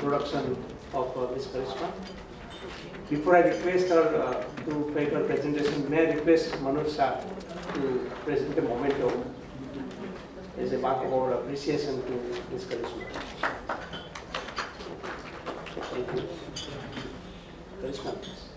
introduction of Ms. Karishma. Before I request her to make her presentation, may I request Manoj Shah to present a memento as a mark of our appreciation to Ms. Karishma. Thank you. Karishma.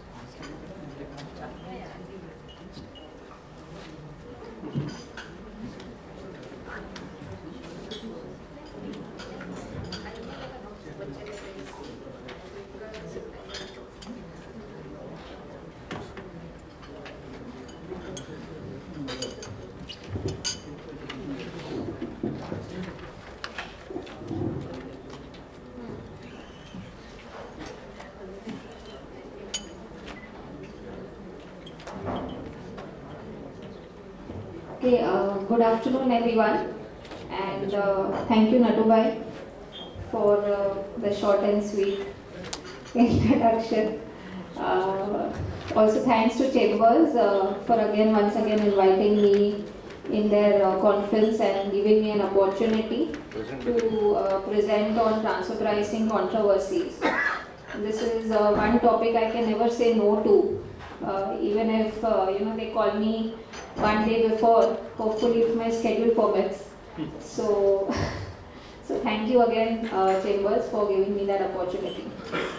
Okay, good afternoon everyone, and thank you Natubhai for the short and sweet introduction. Also thanks to Chambers for once again inviting me in their conference and giving me an opportunity to present on transfer pricing controversies. This is one topic I can never say no to, even if they call me one day before, hopefully if my schedule permits. So thank you again Chambers for giving me that opportunity.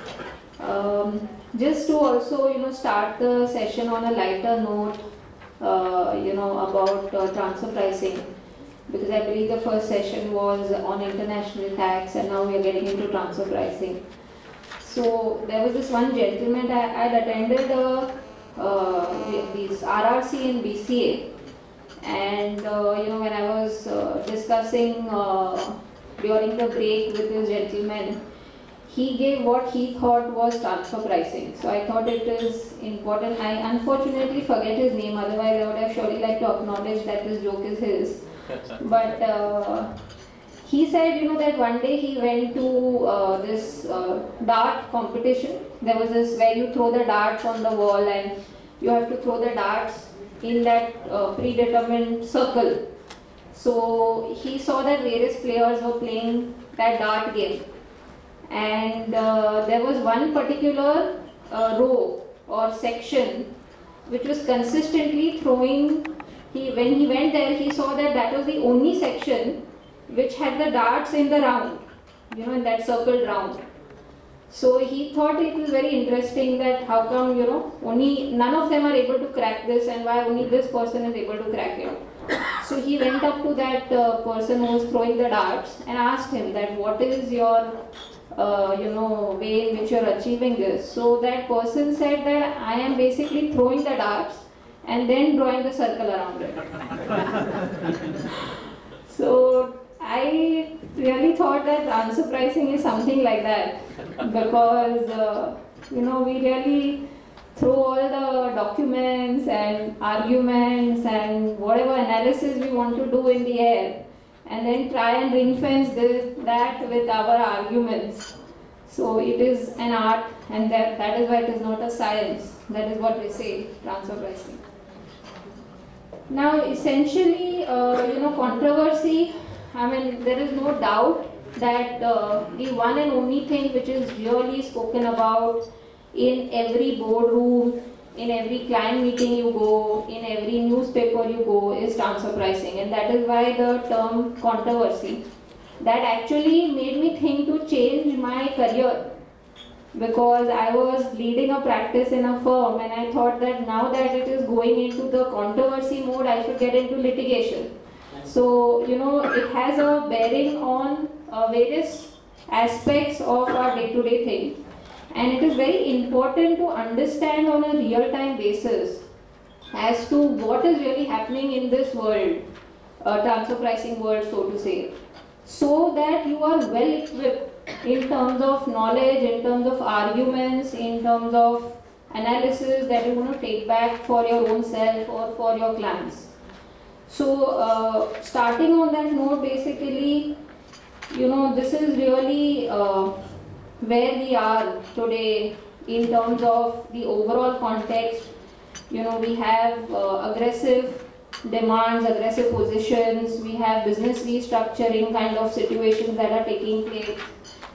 Just to also start the session on a lighter note, about transfer pricing, because I believe the first session was on international tax and now we are getting into transfer pricing. So there was this one gentleman, I had attended these RRC and BCA, and when I was discussing during the break with this gentleman, he gave what he thought was transfer pricing. So I thought it is important. I unfortunately forget his name, otherwise I would have surely liked to acknowledge that this joke is his. But he said, that one day he went to this dart competition. There was this where you throw the darts on the wall and you have to throw the darts in that predetermined circle. So he saw that various players were playing that dart game. And there was one particular row or section which was consistently throwing. When he went there, he saw that was the only section which had the darts in the round, in that circled round. So he thought it was very interesting that how come, only none of them are able to crack this and why only this person is able to crack it. So he went up to that person who was throwing the darts and asked him that what is your, way in which you are achieving this. So that person said that I am basically throwing the darts and then drawing the circle around it. So I really thought that transfer pricing is something like that, because we really throw all the documents and arguments and whatever analysis we want to do in the air, and then try and ring fence that with our arguments. So it is an art, and that is why it is not a science. That is what we say, transfer pricing. Now essentially, controversy, there is no doubt that the one and only thing which is really spoken about in every boardroom, in every client meeting you go, in every newspaper you go, is transfer pricing. And that is why the term controversy, that actually made me think to change my career, because I was leading a practice in a firm and I thought that now that it is going into the controversy mode, I should get into litigation. So, it has a bearing on various aspects of our day-to-day thing. And it is very important to understand on a real-time basis as to what is really happening in this world, transfer pricing world, so to say, so that you are well equipped in terms of knowledge, in terms of arguments, in terms of analysis that you want to take back for your own self or for your clients. So starting on that note, basically, this is really where we are today in terms of the overall context. We have aggressive demands, aggressive positions, we have business restructuring kind of situations that are taking place.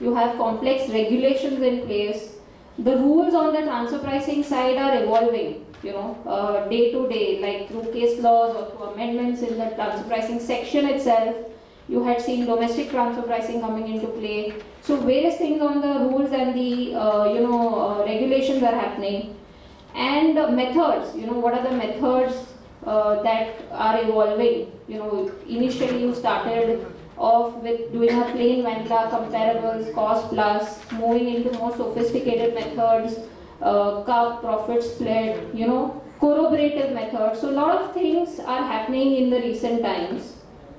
you have complex regulations in place. The rules on the transfer pricing side are evolving, day to day, like through case laws or through amendments in the transfer pricing section itself. You had seen domestic transfer pricing coming into play. So various things on the rules and the regulations are happening. And methods, what are the methods that are evolving? Initially you started off with doing a plain vanilla comparables, cost plus, moving into more sophisticated methods, cup, profit split, corroborative methods. So a lot of things are happening in the recent times.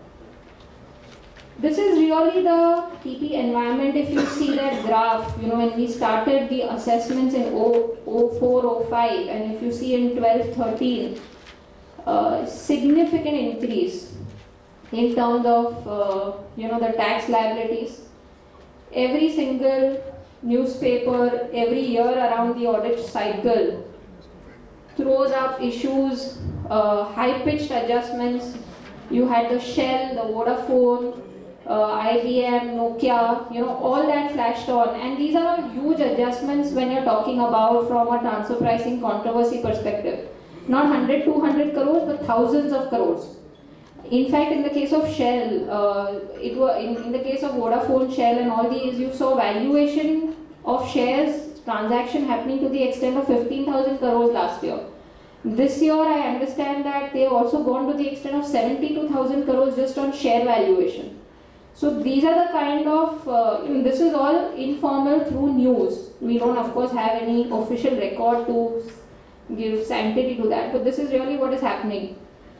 This is really the TP environment. If you see that graph, when we started the assessments in 04, 05, and if you see in 12, 13, significant increase in terms of, the tax liabilities. Every single newspaper, every year around the audit cycle, throws up issues, high-pitched adjustments. You had the Shell, the Vodafone, IBM, Nokia, all that flashed on. And these are all huge adjustments when you're talking about from a transfer pricing controversy perspective. Not 100, 200 crores, but thousands of crores. In fact, in the case of Shell, in the case of Vodafone, Shell and all these, you saw valuation of shares transaction happening to the extent of 15,000 crores last year. This year, I understand that they have also gone to the extent of 72,000 crores just on share valuation. So these are the kind of, this is all informal through news. We don't of course have any official record to give sanctity to that, but this is really what is happening.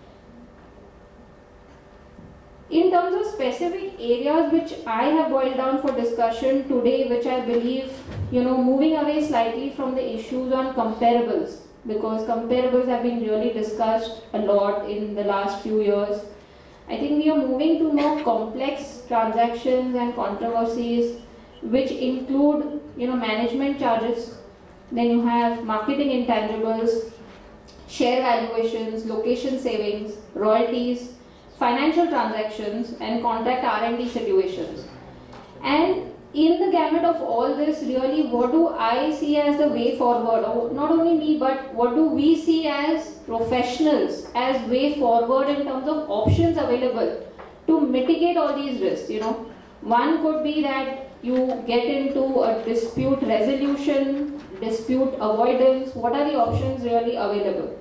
In terms of specific areas which I have boiled down for discussion today, which I believe, moving away slightly from the issues on comparables, because comparables have been really discussed a lot in the last few years. I think we are moving to more complex transactions and controversies which include, management charges. Then you have marketing intangibles, share valuations, location savings, royalties, financial transactions, and contract R&D situations. And in the gamut of all this, really, what do I see as the way forward? Or not only me, but what do we see as professionals as way forward in terms of options available to mitigate all these risks? One could be that you get into a dispute resolution, dispute avoidance. What are the options really available?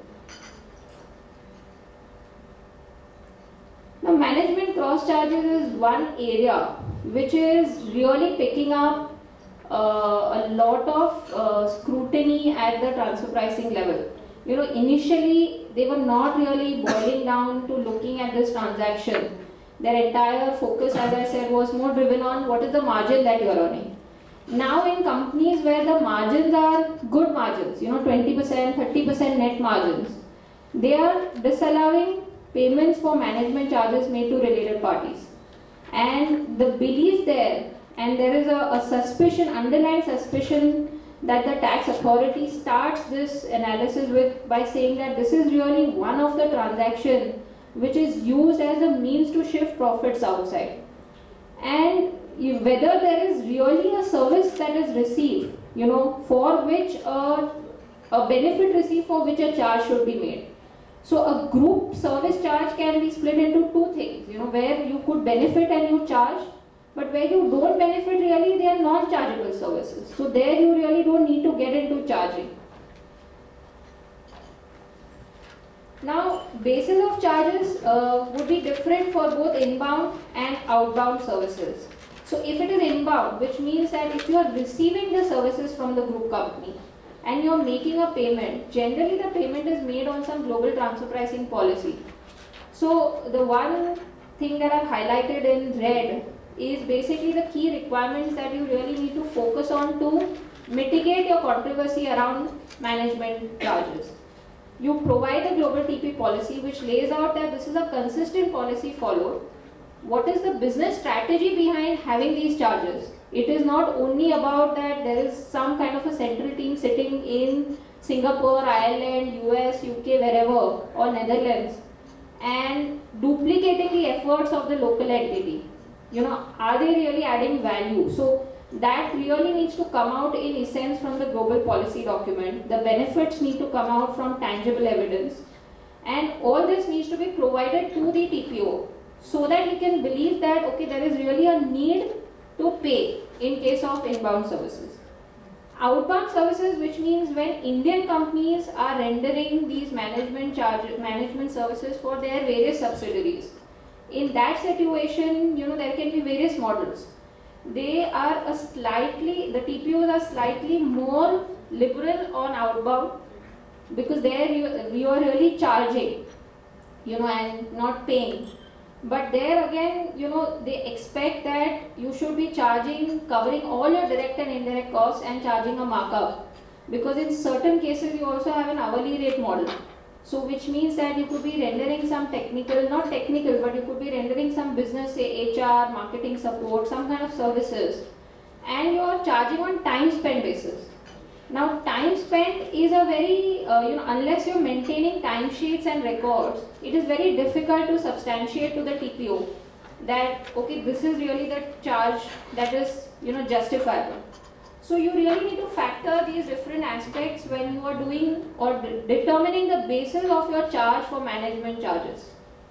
Now, management cross charges is one area which is really picking up a lot of scrutiny at the transfer pricing level. Initially they were not really boiling down to looking at this transaction. Their entire focus, as I said, was more driven on what is the margin that you are earning. Now in companies where the margins are good margins, 20%, 30% net margins, they are disallowing payments for management charges made to related parties. And the belief there, and there is a suspicion, underlying suspicion, that the tax authority starts this analysis by saying that this is really one of the transactions which is used as a means to shift profits outside. And whether there is really a service that is received, for which a benefit received for which a charge should be made. So a group service charge can be split into two things, where you could benefit and you charge, but where you don't benefit really, they are non-chargeable services. So there you really don't need to get into charging. Now, basis of charges would be different for both inbound and outbound services. So if it is inbound, which means that if you are receiving the services from the group company, and you are making a payment, generally the payment is made on some global transfer pricing policy. So the one thing that I've highlighted in red is basically the key requirements that you really need to focus on to mitigate your controversy around management charges. You provide a global TP policy which lays out that this is a consistent policy followed. What is the business strategy behind having these charges? It is not only about that there is some kind of a central team sitting in Singapore, Ireland, US, UK, wherever, or Netherlands, and duplicating the efforts of the local entity. Are they really adding value? So that really needs to come out in essence from the global policy document. The benefits need to come out from tangible evidence, and all this needs to be provided to the TPO so that he can believe that okay, there is really a need to pay in case of inbound services. Outbound services, which means when Indian companies are rendering these management services for their various subsidiaries. In that situation, there can be various models. They are the TPOs are slightly more liberal on outbound, because there you are really charging, and not paying. But there again, they expect that you should be covering all your direct and indirect costs and charging a markup. Because in certain cases, you also have an hourly rate model. So which means that you could be rendering some not technical, but you could be rendering some business, say HR, marketing support, some kind of services. And you are charging on time spent basis. Now, time spent is a very, unless you're maintaining timesheets and records, it is very difficult to substantiate to the TPO that, okay, this is really the charge that is, justifiable. So you really need to factor these different aspects when you are doing or determining the basis of your charge for management charges.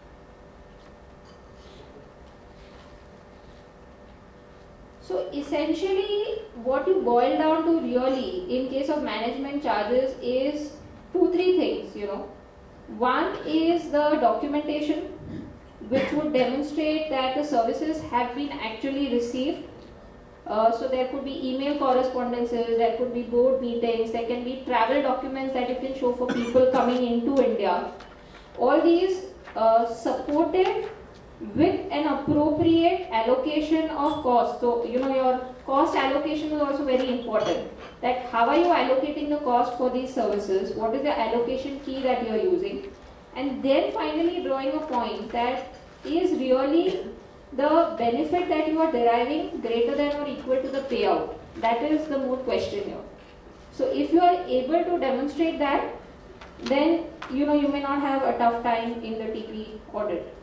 So essentially, what you boil down to really in case of management charges is 2-3 things, One is the documentation, which would demonstrate that the services have been actually received. So there could be email correspondences, there could be board meetings, there can be travel documents that you can show for people coming into India. All these supported with an appropriate allocation of cost. So, your cost allocation is also very important. That how are you allocating the cost for these services? What is the allocation key that you are using? And then finally drawing a point that is really the benefit that you are deriving greater than or equal to the payout. That is the moot question here. So if you are able to demonstrate that, then you may not have a tough time in the TP audit.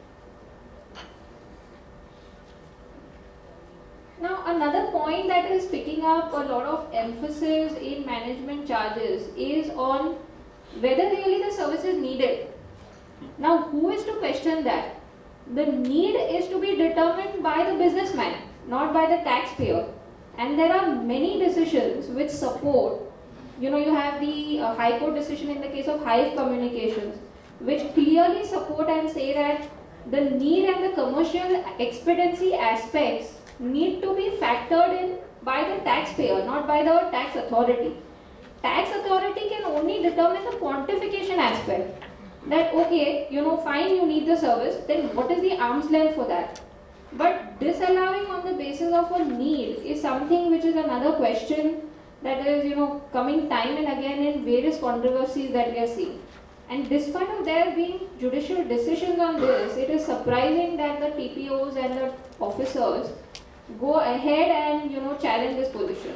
Now, another point that is picking up a lot of emphasis in management charges is on whether really the service is needed. Now, who is to question that? The need is to be determined by the businessman, not by the taxpayer. And there are many decisions which support, you have the High Court decision in the case of Hive Communications, which clearly support and say that the need and the commercial expediency aspects need to be factored in by the taxpayer, not by the tax authority. Tax authority can only determine the quantification aspect. That okay, fine, you need the service, then what is the arm's length for that? But disallowing on the basis of a need is something which is another question that is, coming time and again in various controversies that we are seeing. And despite of there being judicial decisions on this, it is surprising that the TPOs and the officers go ahead and challenge this position.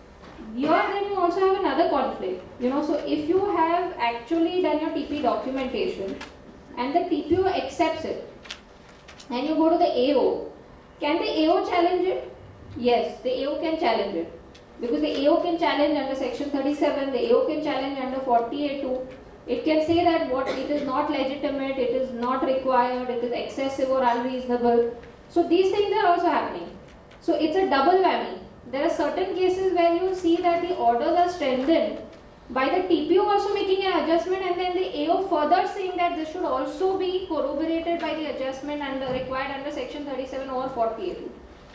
Here then you also have another conflict. So if you have actually done your TP documentation and the TPO accepts it and you go to the AO, can the AO challenge it? Yes, the AO can challenge it. Because the AO can challenge under section 37, the AO can challenge under 48(2). It can say that it is not legitimate, it is not required, it is excessive or unreasonable. So these things are also happening. So it's a double whammy. There are certain cases where you see that the orders are strengthened by the TPO also making an adjustment, and then the AO further saying that this should also be corroborated by the adjustment and required under section 37 or 48.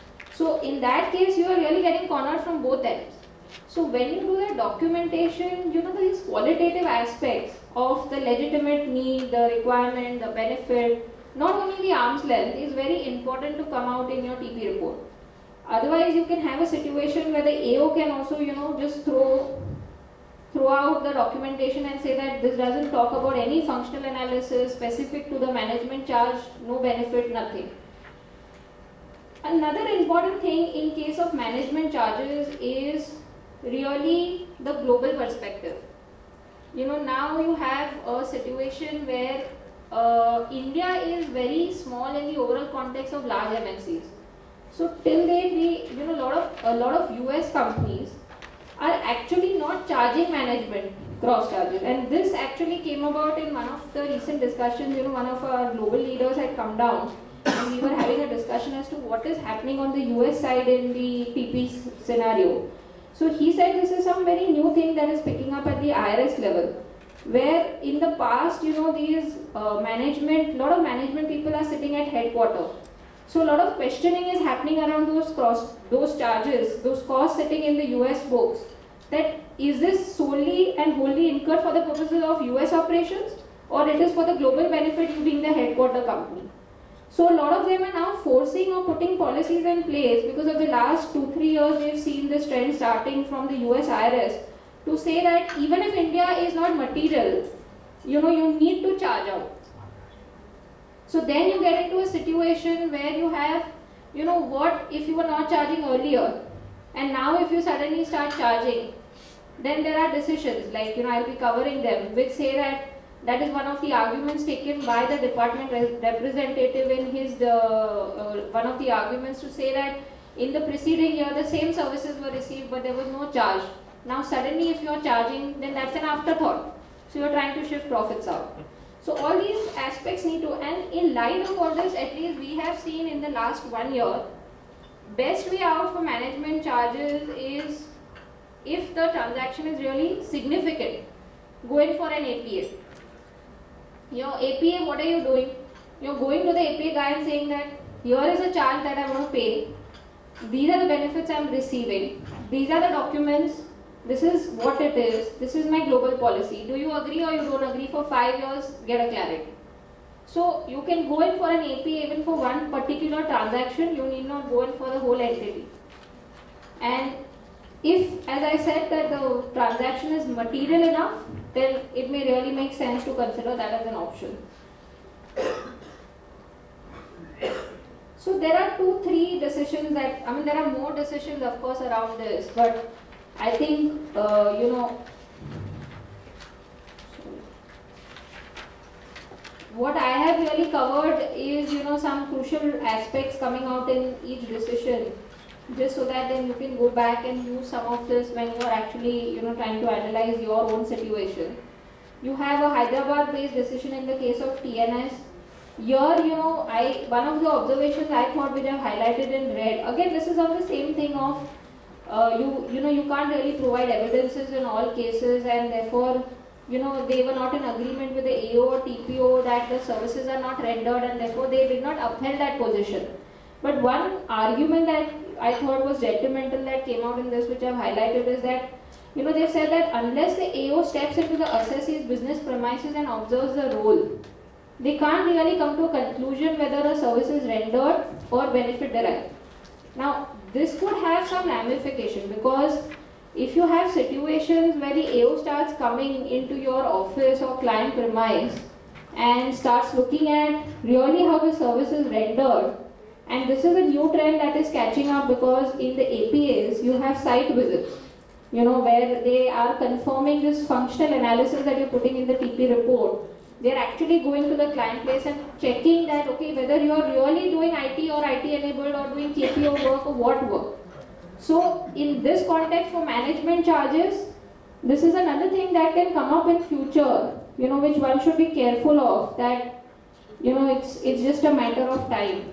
So in that case, you are really getting cornered from both ends. So when you do the documentation, these qualitative aspects of the legitimate need, the requirement, the benefit, not only the arm's length, is very important to come out in your TP report. Otherwise, you can have a situation where the AO can also, just throw out the documentation and say that this doesn't talk about any functional analysis specific to the management charge, no benefit, nothing. Another important thing in case of management charges is really the global perspective. Now you have a situation where India is very small in the overall context of large MNCs. So till date, a lot of US companies are actually not charging management cross charges, and this actually came about in one of the recent discussions. One of our global leaders had come down, and we were having a discussion as to what is happening on the US side in the TP scenario. So he said this is some very new thing that is picking up at the IRS level, where in the past, these lot of management people are sitting at headquarters. So a lot of questioning is happening around those charges, those costs sitting in the US books. That is this solely and wholly incurred for the purposes of US operations, or it is for the global benefit, you being the headquarter company. So a lot of them are now forcing or putting policies in place because of the last 2-3 years we've seen this trend starting from the US IRS to say that even if India is not material, you need to charge out. So then you get into a situation where you have, what if you were not charging earlier, and now if you suddenly start charging, then there are decisions like, I'll be covering them, which say that is one of the arguments taken by the department representative in his, one of the arguments to say that in the preceding year the same services were received but there was no charge. Now suddenly if you're charging, then that's an afterthought. So you're trying to shift profits out. So all these aspects need to, and in light of all this, at least we have seen in the last 1 year, best way out for management charges is if the transaction is really significant, going for an APA. Your APA, what are you doing? You're going to the APA guy and saying that here is a charge that I want to pay. These are the benefits I'm receiving. These are the documents. This is what it is. This is my global policy. Do you agree or you don't agree? For 5 years, get a clarity. So you can go in for an APA even for one particular transaction. You need not go in for the whole entity. And if, as I said, that the transaction is material enough, then it may really make sense to consider that as an option. So there are 2-3 decisions that, there are more decisions of course around this, but I think, what I have really covered is, some crucial aspects coming out in each decision, just so that then you can go back and use some of this when you are actually, trying to analyze your own situation. You have a Hyderabad-based decision in the case of TNS. Here, one of the observations I thought which I've highlighted in red, again this is on the same thing of, you can't really provide evidences in all cases, and therefore, they were not in agreement with the AO or TPO that the services are not rendered, and therefore they did not upheld that position. But one argument that I thought was detrimental that came out in this, which I've highlighted, is that, they've said that unless the AO steps into the assessee's business premises and observes the role, they can't really come to a conclusion whether a service is rendered or benefit derived. Now, this could have some ramification, because if you have situations where the AO starts coming into your office or client premise and starts looking at really how the service is rendered, and this is a new trend that is catching up, because in the APAs you have site visits, where they are confirming this functional analysis that you're putting in the TP report. They're actually going to the client place and checking that, okay, whether you are really doing IT or IT enabled or doing TPO work or what work. So in this context for management charges, this is another thing that can come up in future, which one should be careful of, that, it's just a matter of time.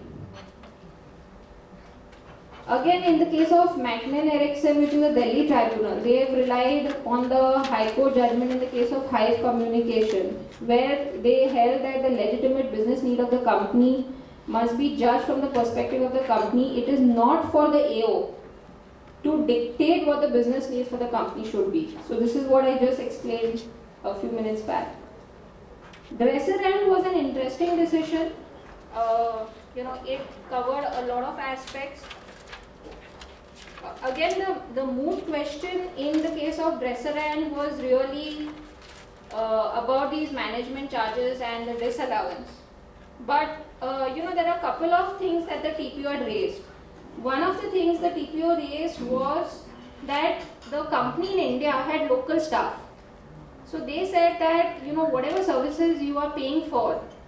Again, in the case of McNeil Erickson, which is a Delhi tribunal, they have relied on the High Court judgment in the case of Hive Communication, where they held that the legitimate business need of the company must be judged from the perspective of the company. It is not for the AO to dictate what the business needs for the company should be. So this is what I just explained a few minutes back. Dresser-Rand was an interesting decision. It covered a lot of aspects. Again, the moot question in the case of Dresser-Rand was really about these management charges and the disallowance. But, there are a couple of things that the TPO had raised. One of the things the TPO raised was that the company in India had local staff. So they said that, whatever services you are paying for,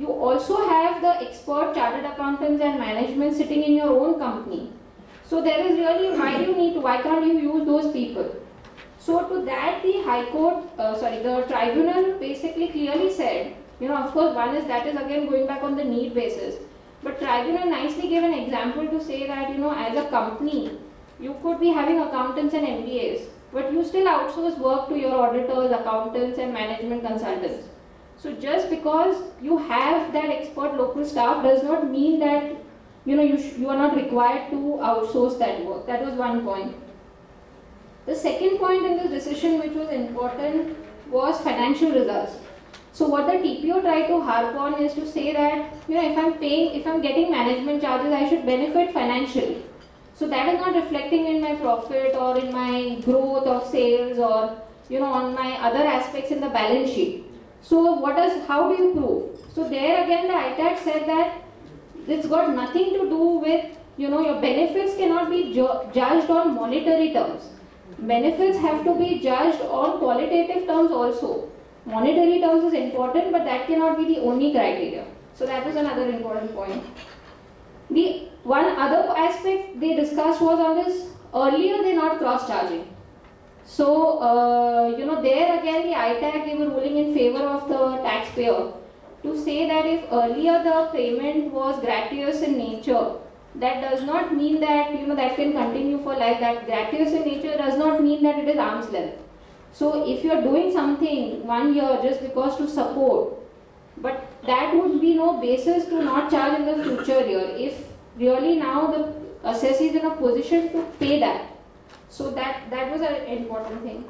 you also have the expert chartered accountants and management sitting in your own company. So there is really, why can't you use those people? So to that the the tribunal basically clearly said, of course that is again going back on the need basis. But tribunal nicely gave an example to say that, as a company, you could be having accountants and MBAs, but you still outsource work to your auditors, accountants and management consultants. So just because you have that expert local staff does not mean that, you are not required to outsource that work. That was one point. The second point in this decision which was important was financial results. So what the TPO tried to harp on is to say that, if I'm getting management charges, I should benefit financially. So that is not reflecting in my profit or in my growth of sales or, on my other aspects in the balance sheet. So how do you prove? So there again the ITAT said that it's got nothing to do with, your benefits cannot be judged on monetary terms. Benefits have to be judged on qualitative terms also. Monetary terms is important, but that cannot be the only criteria. So that was another important point. The one other aspect they discussed was on this, earlier they not cross-charging. So, there again the ITAC, they were ruling in favor of the taxpayer to say that if earlier the payment was gratuitous in nature, that does not mean that, that can continue for life. That gratuitous in nature does not mean that it is arm's length. So if you are doing something 1 year just because to support, but that would be no basis to not charge in the future year if really now the assessee is in a position to pay that. So that was an important thing.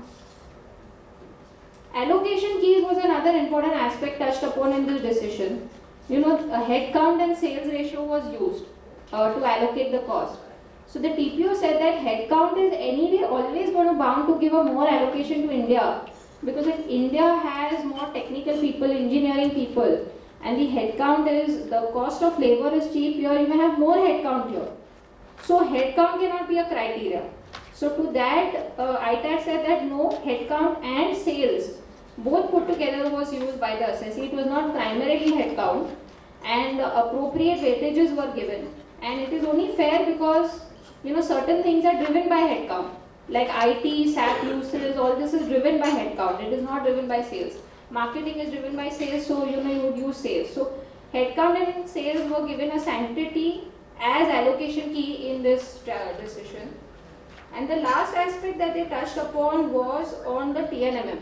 Allocation keys was another important aspect touched upon in this decision. A headcount and sales ratio was used to allocate the cost. So the TPO said that headcount is anyway always going to bound to give a more allocation to India, because if India has more technical people, engineering people, and the headcount is, the cost of labor is cheap here, you may have more headcount here. So headcount cannot be a criteria. So to that, ITAT said that no, headcount and sales both put together was used by the assessee. It was not primarily headcount, and appropriate weightages were given. And it is only fair because certain things are driven by headcount, like IT, SAP uses, all this is driven by headcount. It is not driven by sales. Marketing is driven by sales, so you would use sales. So headcount and sales were given a sanctity as allocation key in this decision. And the last aspect that they touched upon was on the TNMM,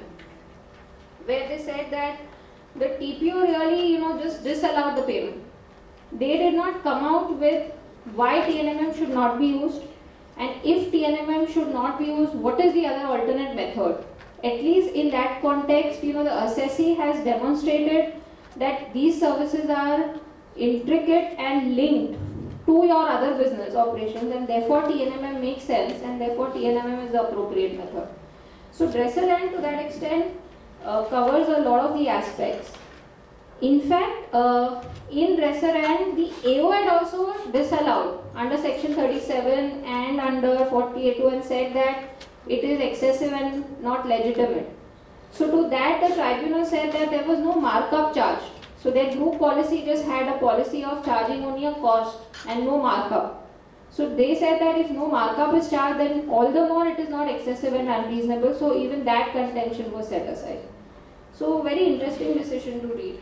where they said that the TPO really, just disallowed the payment. They did not come out with why TNMM should not be used, and if TNMM should not be used, what is the other alternate method. At least in that context, the assessee has demonstrated that these services are intricate and linked to your other business operations, and therefore TNMM makes sense, and therefore TNMM is the appropriate method. So Dresser-Rand to that extent covers a lot of the aspects. In fact, in Dresser-Rand, the AO had also disallowed under section 37 and under 48 and said that it is excessive and not legitimate. So to that, the tribunal said that there was no markup charge. So their group policy just had a policy of charging only a cost and no markup. So they said that if no markup is charged, then all the more it is not excessive and unreasonable. So even that contention was set aside. So very interesting decision to read.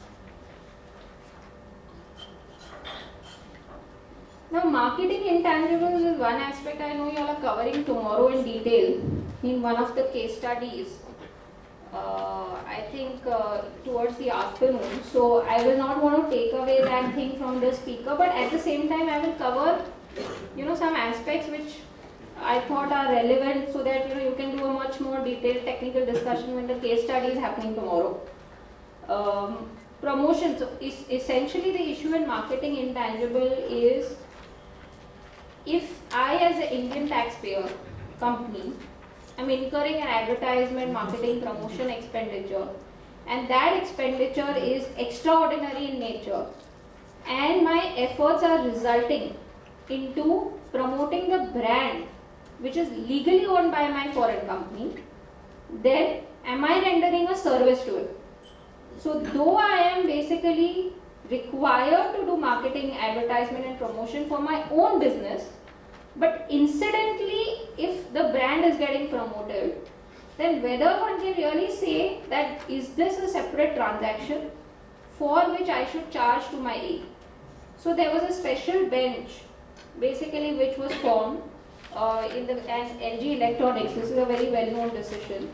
Now, marketing intangibles is one aspect I know you all are covering tomorrow in detail in one of the case studies. I think towards the afternoon. So I will not want to take away that thing from the speaker, but at the same time I will cover, some aspects which I thought are relevant so that you can do a much more detailed technical discussion when the case study is happening tomorrow. Promotion. So essentially the issue in marketing intangible is, if I as an Indian taxpayer company am incurring an advertisement, marketing, promotion expenditure, and that expenditure is extraordinary in nature, and my efforts are resulting into promoting the brand which is legally owned by my foreign company, then am I rendering a service to it? So though I am basically required to do marketing, advertisement and promotion for my own business, but incidentally, if the brand is getting promoted, then whether one can really say that is this a separate transaction for which I should charge to my A. So there was a special bench basically which was formed in the and LG Electronics, this is a very well-known decision,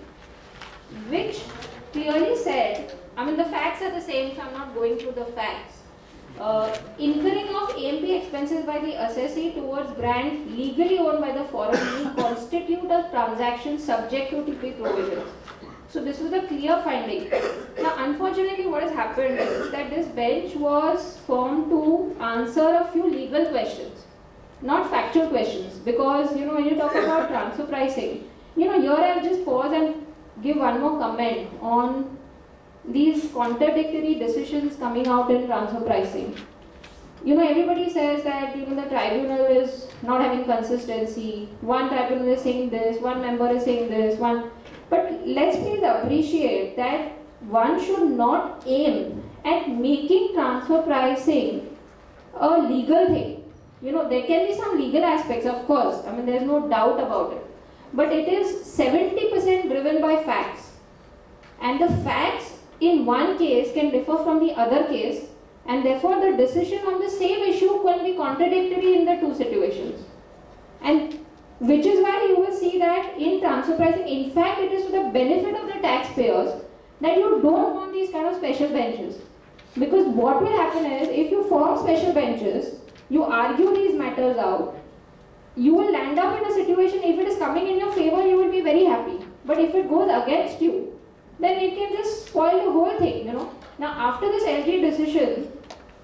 which clearly said, I mean the facts are the same, so I'm not going through the facts. Incurring of AMP expenses by the assessee towards brand legally owned by the foreign will constitute a transaction subject to TP provisions. So this was a clear finding. Now unfortunately what has happened is that this bench was formed to answer a few legal questions, not factual questions, because when you talk about transfer pricing, here I'll just pause and give one more comment on these contradictory decisions coming out in transfer pricing. Everybody says that the tribunal is not having consistency. One tribunal is saying this, one member is saying this, but let's please appreciate that one should not aim at making transfer pricing a legal thing. There can be some legal aspects, of course. I mean, there's no doubt about it. But it is 70% driven by facts. And the facts in one case can differ from the other case, and therefore the decision on the same issue can be contradictory in the two situations. And which is why you will see that in transfer pricing, in fact, it is to the benefit of the taxpayers that you don't want these kind of special benches. Because what will happen is, if you form special benches, you argue these matters out, you will land up in a situation, if it is coming in your favor, you will be very happy. But if it goes against you, then it can just spoil the whole thing, Now after this LG decision,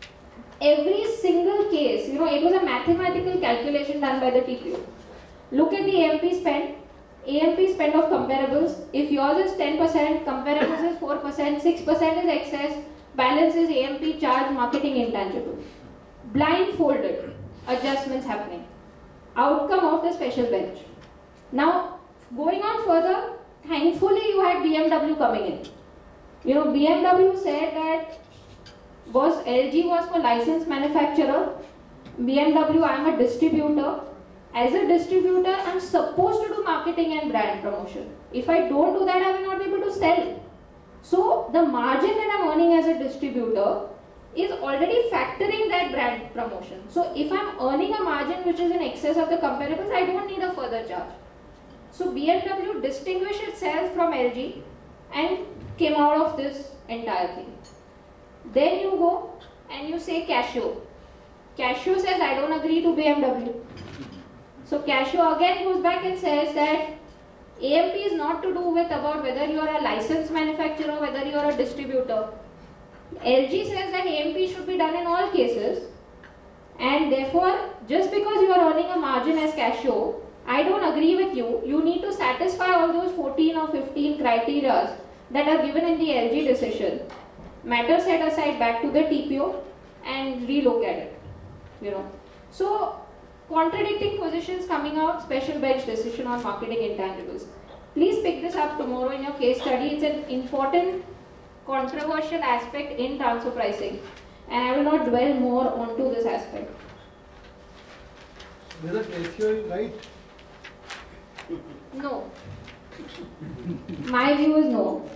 every single case, it was a mathematical calculation done by the TPO. Look at the AMP spend of comparables. If yours is 10%, comparables is 4%, 6% is excess, balance is AMP, charge, marketing, intangible. Blindfolded adjustments happening. Outcome of the special bench. Now, going on further, thankfully you had BMW coming in. BMW said that LG was for licensed manufacturer, BMW I am a distributor. As a distributor, I am supposed to do marketing and brand promotion. If I don't do that, I will not be able to sell. So the margin that I am earning as a distributor is already factoring that brand promotion. So if I am earning a margin which is in excess of the comparables, I don't need a further charge. So BMW distinguished itself from LG and came out of this entire thing. Then you go and you say Casio. Casio says I don't agree to BMW. So Casio again goes back and says that AMP is not to do with about whether you are a licensed manufacturer, whether you are a distributor. LG says that AMP should be done in all cases, and therefore just because you are earning a margin as Casio, I don't agree with you. You need to satisfy all those 14 or 15 criteria that are given in the LG decision. Matter set aside back to the TPO and relook at it. So contradicting positions coming out, special bench decision on marketing intangibles. Please pick this up tomorrow in your case study. It's an important controversial aspect in transfer pricing, and I will not dwell more onto this aspect. Whether Casio is right? No. My view is no.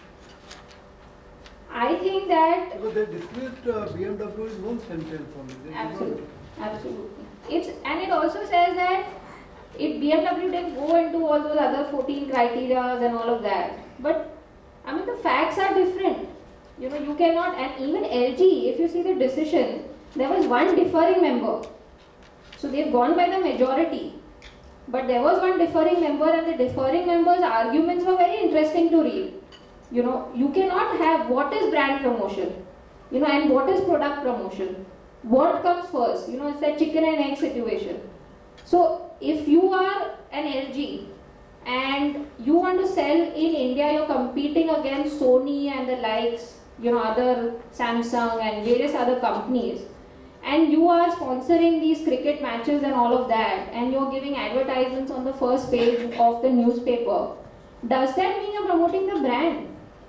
I think that Because they dismissed BMW's own sentence on it. absolutely. It also says that if BMW didn't go into all those other 14 criteria and all of that, but I mean the facts are different. You cannot, and even LG, if you see the decision, there was one deferring member. So they've gone by the majority. But there was one deferring member, and the deferring member's arguments were very interesting to read. You cannot have what is brand promotion, and what is product promotion. What comes first? It's that chicken and egg situation. So if you are an LG and you want to sell in India, you're competing against Sony and the likes, other Samsung and various other companies, and you are sponsoring these cricket matches and all of that, and you're giving advertisements on the first page of the newspaper, does that mean you're promoting the brand?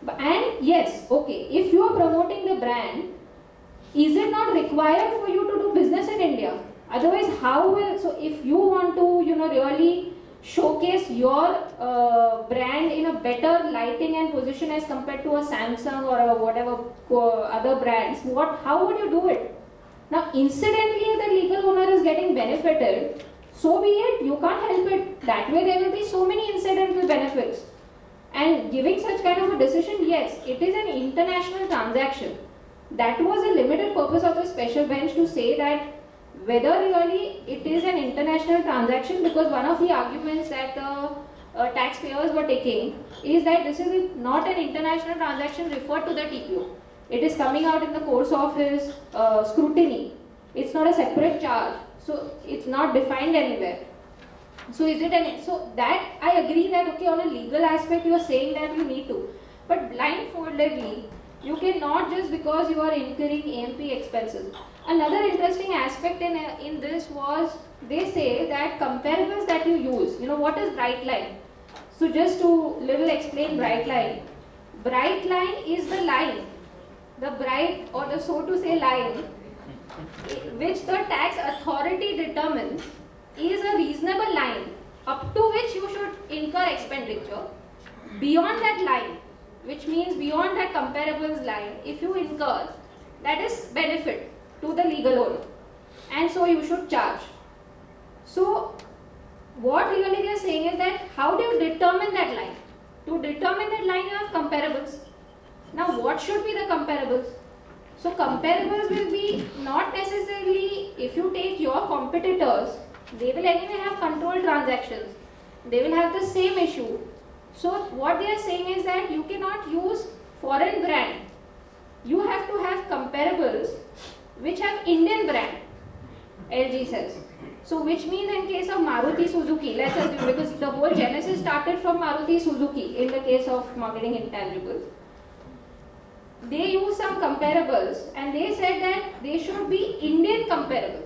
And yes, okay, if you are promoting the brand, is it not required for you to do business in India? Otherwise, how will, so if you want to, really showcase your brand in a better lighting and position as compared to a Samsung or a whatever other brands, how would you do it? Now, incidentally, the legal owner is getting benefited, so be it, you can't help it. That way, there will be so many incidental benefits. And giving such kind of a decision, yes, it is an international transaction. That was a limited purpose of the special bench to say that whether really it is an international transaction, because one of the arguments that the taxpayers were taking is that this is not an international transaction referred to the TPO. It is coming out in the course of his scrutiny. It's not a separate charge, so it's not defined anywhere. So is it so that I agree that okay, on a legal aspect you are saying that you need to, but blindfoldedly you cannot, just because you are incurring AMP expenses. Another interesting aspect in this was, they say that comparables that you use, what is bright line? So just to little explain bright line. Bright line is the line, the bright or the so to say line which the tax authority determines is a reasonable line up to which you should incur expenditure. Beyond that line, which means beyond that comparables line, if you incur, that is benefit to the legal owner, and so you should charge. So what really they are saying is that how do you determine that line? To determine that line you have comparables. Now what should be the comparables? So comparables will be not necessarily, if you take your competitors, they will anyway have controlled transactions. They will have the same issue. So what they are saying is that you cannot use foreign brand. You have to have comparables which have Indian brand, LG says. So which means in case of Maruti Suzuki, let's assume, because the whole genesis started from Maruti Suzuki in the case of marketing intangibles. They use some comparables and they said that they should be Indian comparables.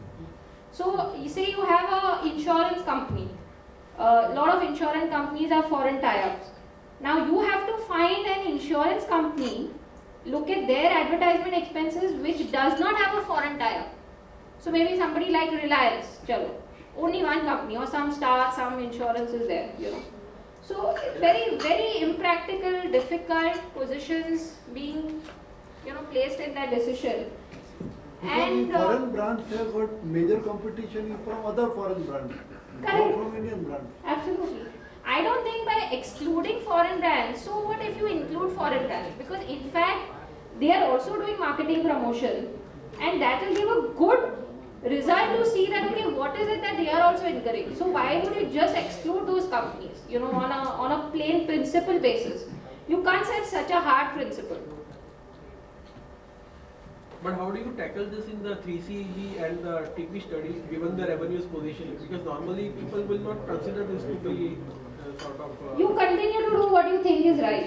So you say you have an insurance company. A lot of insurance companies have foreign tie-ups. Now you have to find an insurance company, look at their advertisement expenses which does not have a foreign tie-up. So maybe somebody like Reliance, chalo, only one company, or some Star, some insurance is there, So very, very impractical, difficult positions being, placed in that decision. And foreign brands have got major competition from other foreign brands, not from Indian brands. Absolutely. I don't think by excluding foreign brands, so what if you include foreign brands? Because in fact, they are also doing marketing promotion, and that will give a good result to see that, okay, what is it that they are also incurring? So why would you just exclude those companies, on a plain principle basis? You can't set such a hard principle. But how do you tackle this in the 3CEG and the TP study given the revenues position? Because normally people will not consider this to be sort of... You continue to do what you think is right.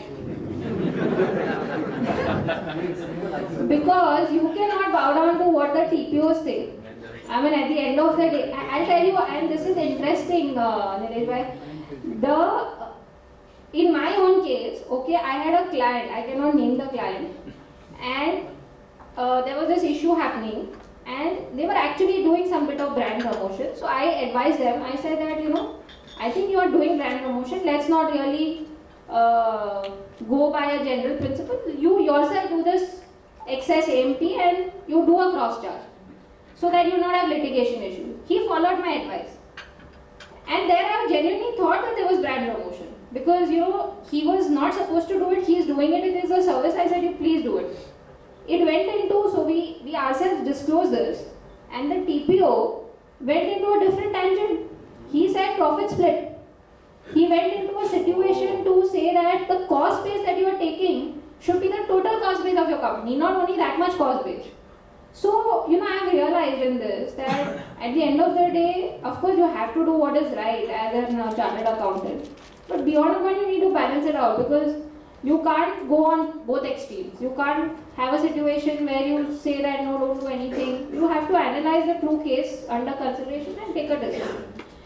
Because you cannot bow down to what the TPOs say. I mean, at the end of the day, I'll tell you, and this is interesting, Nilesh bhai. In my own case, okay, I had a client, I cannot name the client, and there was this issue happening, and they were actually doing some bit of brand promotion. So I advised them, I said that, I think you are doing brand promotion, let's not really go by a general principle. You yourself do this excess AMP and you do a cross charge, so that you not have litigation issue. He followed my advice. And there I genuinely thought that there was brand promotion. Because, he was not supposed to do it, he is doing it, it is a service. I said, you please do it. It went into, so we ourselves disclosed this, and the TPO went into a different tangent. He said profit split. He went into a situation to say that the cost base that you are taking should be the total cost base of your company, not only that much cost base. So, I have realized in this that at the end of the day, of course, you have to do what is right as a chartered accountant. But beyond a point, you need to balance it out, because you can't go on both extremes. You can't have a situation where you say that no, don't do anything. You have to analyze the true case under consideration and take a decision.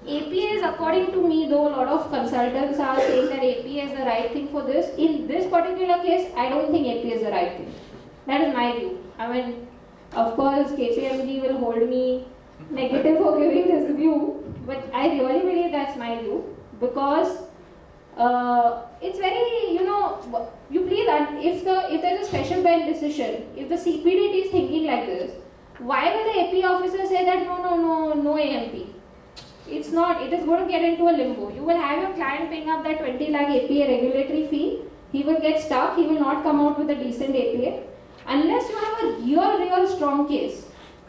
APA is, according to me, though a lot of consultants are saying that APA is the right thing for this, in this particular case, I don't think APA is the right thing. That is my view. I mean, of course, KPMG will hold me negative for giving this view, but I really believe that's my view, because it's very, you please, if there's a special bench decision, if the CPDT is thinking like this, why will the APA officer say that no AMP? It's not, it is going to get into a limbo. You will have your client paying up that 20 lakh APA regulatory fee, he will get stuck, he will not come out with a decent APA, unless you have a real strong case,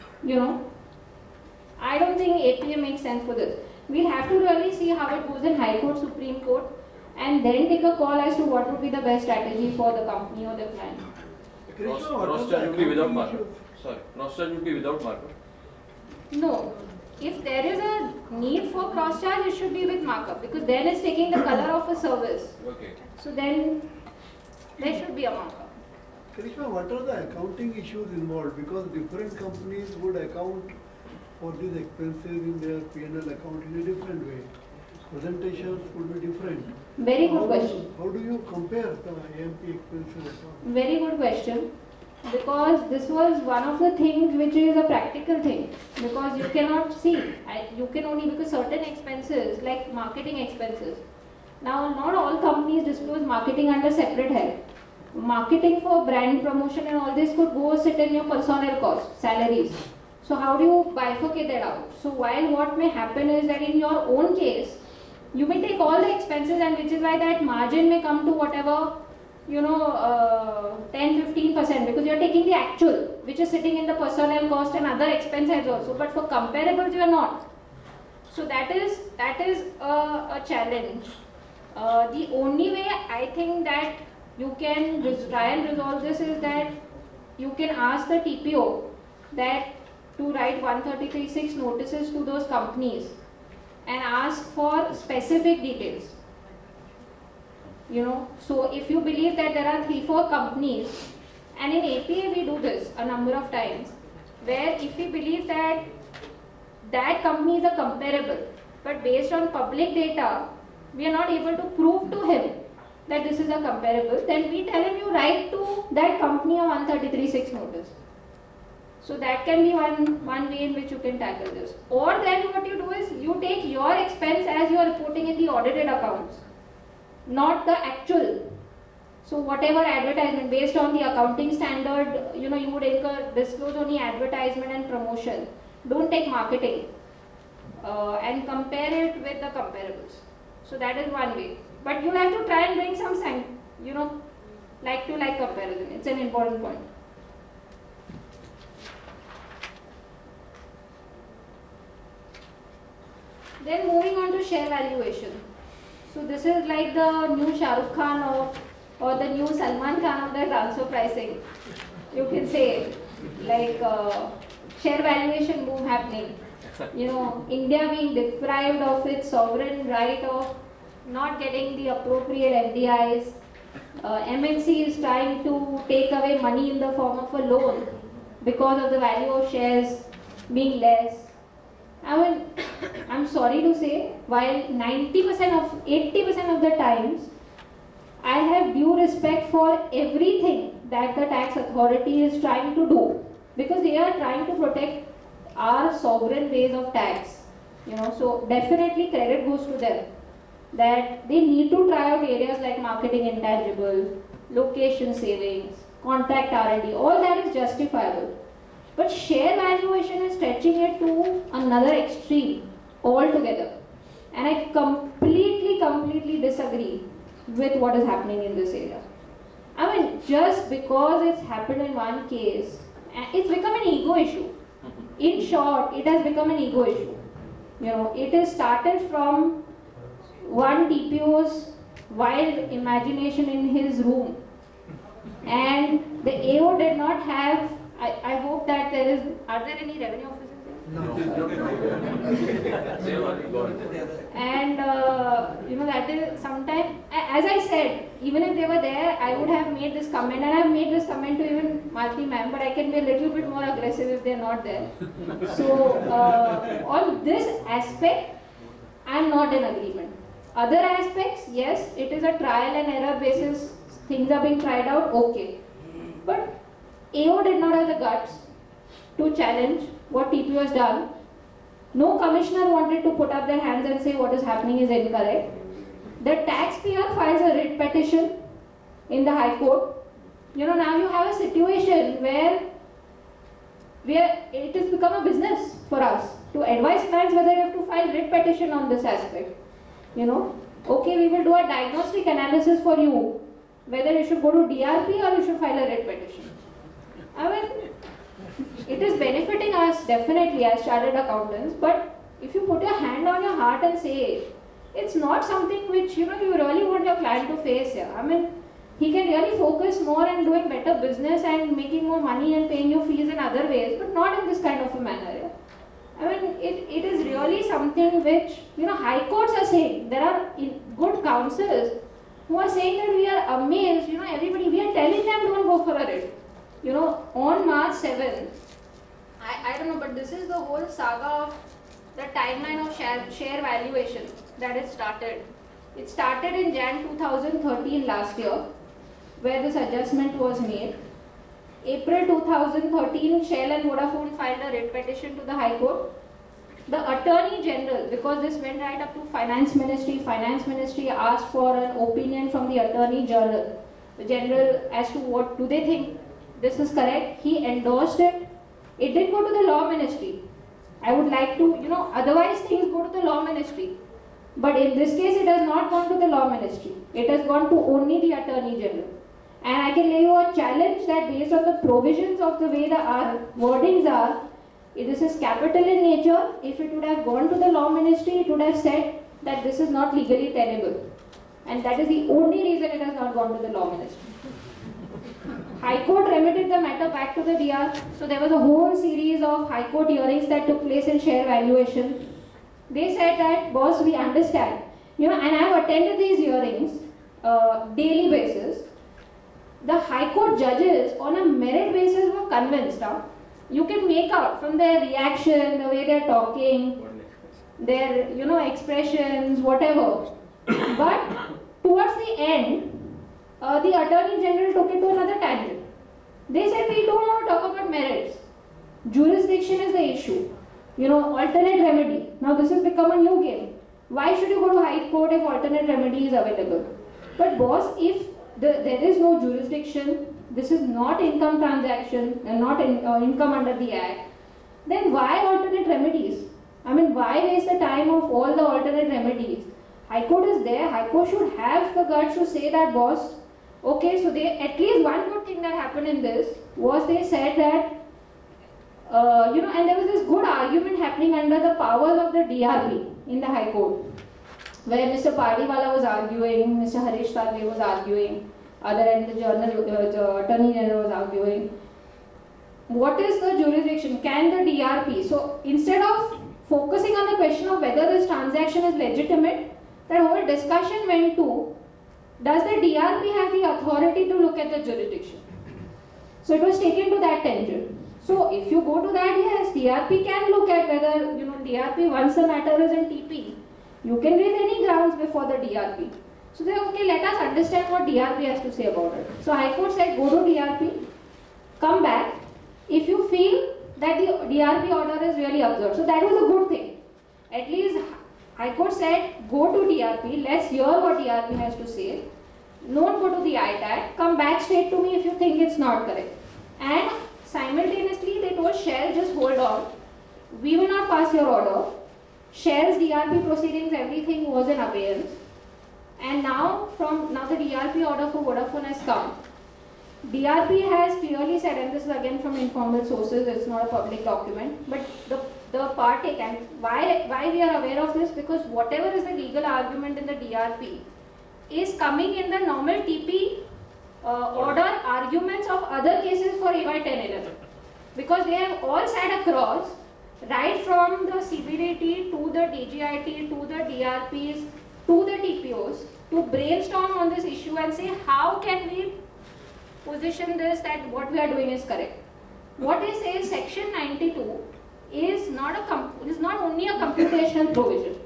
I don't think APA makes sense for this. We'll have to really see how it goes in High Court, Supreme Court, and then take a call as to what would be the best strategy for the company or the client. Cross charge would be without markup. Sorry, cross charge would be without markup. No. If there is a need for cross charge, it should be with markup, because then it's taking the color of a service. Okay. So then there should be a markup. Karishma, what are the accounting issues involved? Because different companies would account for these expenses in their P&L account in a different way. Presentations would be different. Very good question. How do you compare the AMP expenses? Very good question. Because this was one of the things which is a practical thing. Because you cannot see, you can only, because certain expenses like marketing expenses. Now, not all companies disclose marketing under separate head. Marketing for brand promotion and all this could go sit in your personnel costs, salaries. So how do you bifurcate that out? So while what may happen is that in your own case, you may take all the expenses, and which is why that margin may come to whatever, 10-15%, because you are taking the actual, which is sitting in the personnel cost and other expenses also. But for comparables, you are not. So that is a challenge. The only way I think that you can try and resolve this is that you can ask the TPO that to write 133(6) notices to those companies and ask for specific details. So if you believe that there are 3-4 companies, and in APA we do this a number of times, where if we believe that that company is a comparable, but based on public data, we are not able to prove to him that this is a comparable, then we tell him you write to that company a 133(6) notice. So that can be one way in which you can tackle this. Or then what you do is you take your expense as you are reporting in the audited accounts, not the actual. So whatever advertisement based on the accounting standard, you would disclose only advertisement and promotion. Don't take marketing and compare it with the comparables. So that is one way. But you have to try and bring some like to like comparison. It's an important point. Then moving on to share valuation. So this is like the new Shah Rukh Khan or the new Salman Khan of the transfer pricing. You can say like share valuation boom happening. India being deprived of its sovereign right of not getting the appropriate FDIs. MNC is trying to take away money in the form of a loan because of the value of shares being less. I'm sorry to say, while 80% of the times, I have due respect for everything that the tax authority is trying to do, because they are trying to protect our sovereign base of tax. So definitely credit goes to them, that they need to try out areas like marketing intangible, location savings, contract R&D, all that is justifiable. But share valuation is stretching it to another extreme altogether. And I completely disagree with what is happening in this area. Just because it's happened in one case, it's become an ego issue. In short, it has become an ego issue. It has started from one TPO's wild imagination in his room. And the AO did not have, I hope that are there any revenue officers there? No. And that is sometimes, as I said, even if they were there, I would have made this comment, and I have made this comment to even Malti ma'am, but I can be a little bit more aggressive if they are not there. So on this aspect, I am not in agreement. Other aspects, yes, it is a trial and error basis, things are being tried out, okay. But AO did not have the guts to challenge what TPO has done. No commissioner wanted to put up their hands and say what is happening is incorrect. The taxpayer files a writ petition in the High Court. Now you have a situation where it has become a business for us to advise clients whether you have to file writ petition on this aspect. Okay, we will do a diagnostic analysis for you, whether you should go to DRP or you should file a writ petition. I mean, it is benefiting us definitely as chartered accountants, but if you put your hand on your heart and say it's not something which you really want your client to face here. I mean, he can really focus more on doing better business and making more money and paying you fees in other ways, but not in this kind of a manner. Yeah? I mean, it is really something which, high courts are saying. There are good counsels who are saying that we are amazed, everybody, we are telling them don't go for a writ. On March 7th, I don't know, but this is the whole saga of the timeline of share valuation that it started. It started in Jan 2013 last year, where this adjustment was made. April 2013, Shell and Vodafone filed a writ petition to the High Court. The Attorney General, because this went right up to Finance Ministry asked for an opinion from the Attorney General as to what do they think this is correct. He endorsed it. It didn't go to the Law Ministry. I would like to, otherwise things go to the Law Ministry. But in this case, it has not gone to the Law Ministry. It has gone to only the Attorney General. And I can lay you a challenge that based on the provisions of the way our wordings are, if this is capital in nature, if it would have gone to the Law Ministry, it would have said that this is not legally tenable. And that is the only reason it has not gone to the Law Ministry. High Court remitted the matter back to the DR. So there was a whole series of High Court hearings that took place in share valuation. They said that, boss, we understand. And I have attended these hearings daily basis. The High Court judges on a merit basis were convinced. You can make out from their reaction, the way they're talking, their expressions, whatever. But towards the end, the Attorney General took it to another tangent. They said we don't want to talk about merits. Jurisdiction is the issue. Alternate remedy. Now this has become a new game. Why should you go to High Court if alternate remedy is available? But boss, if there is no jurisdiction, this is not income transaction and not income under the Act, then why alternate remedies? I mean, why waste the time of all the alternate remedies? High Court is there. High Court should have the guts to say that, boss, okay, so at least one good thing that happened in this was they said that, and there was this good argument happening under the powers of the DRP in the High Court, where Mr. Pardiwala was arguing, Mr. Harish Salve was arguing, other end the Attorney General was arguing. What is the jurisdiction? Can the DRP? So instead of focusing on the question of whether this transaction is legitimate, that whole discussion went to, does the DRP have the authority to look at the jurisdiction? So it was taken to that tangent. So if you go to that, yes, DRP can look at whether, DRP, once the matter is in TP, you can raise any grounds before the DRP. So they okay, let us understand what DRP has to say about it. So High Court said, go to DRP, come back. If you feel that the DRP order is really absurd. So that was a good thing. At least High Court said, go to DRP, let's hear what DRP has to say. Don't go to the ITAT, come back straight to me if you think it's not correct. And simultaneously they told Shell, just hold on. We will not pass your order. Shell's DRP proceedings, everything was in abeyance. And now the DRP order for Vodafone has come. DRP has clearly said, and this is again from informal sources, it's not a public document, but the partake, and why we are aware of this, because whatever is the legal argument in the DRP is coming in the normal TP order arguments of other cases for AY 1011. Because they have all sat across, right from the CBDT to the DGIT to the DRPs to the TPOs, to brainstorm on this issue and say how can we position this that what we are doing is correct. What they say is section 92 is not only a computational provision.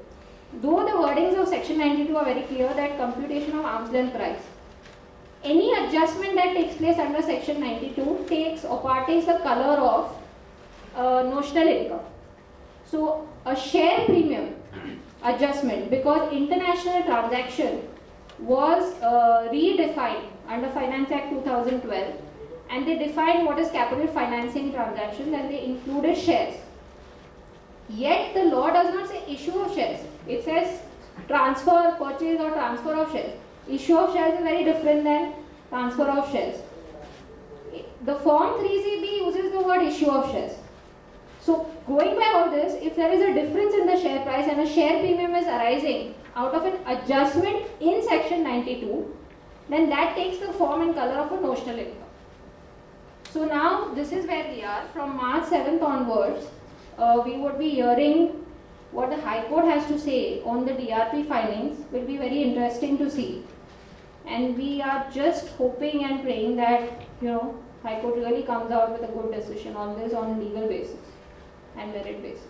though the wordings of section 92 are very clear that computation of arm's length price, any adjustment that takes place under section 92 takes or partakes the color of notional income. So a share premium adjustment, because international transaction was redefined under Finance Act 2012, and they defined what is capital financing transactions, and they included shares. Yet the law does not say issue of shares. It says transfer, purchase or transfer of shares. Issue of shares is very different than transfer of shares. The form 3CB uses the word issue of shares. So going by all this, if there is a difference in the share price and a share premium is arising out of an adjustment in section 92, then that takes the form and color of a notional income. So now this is where we are. From March 7th onwards, we would be hearing what the High Court has to say on the DRP findings. Will be very interesting to see. And we are just hoping and praying that, High Court really comes out with a good decision on this on legal basis and merit basis.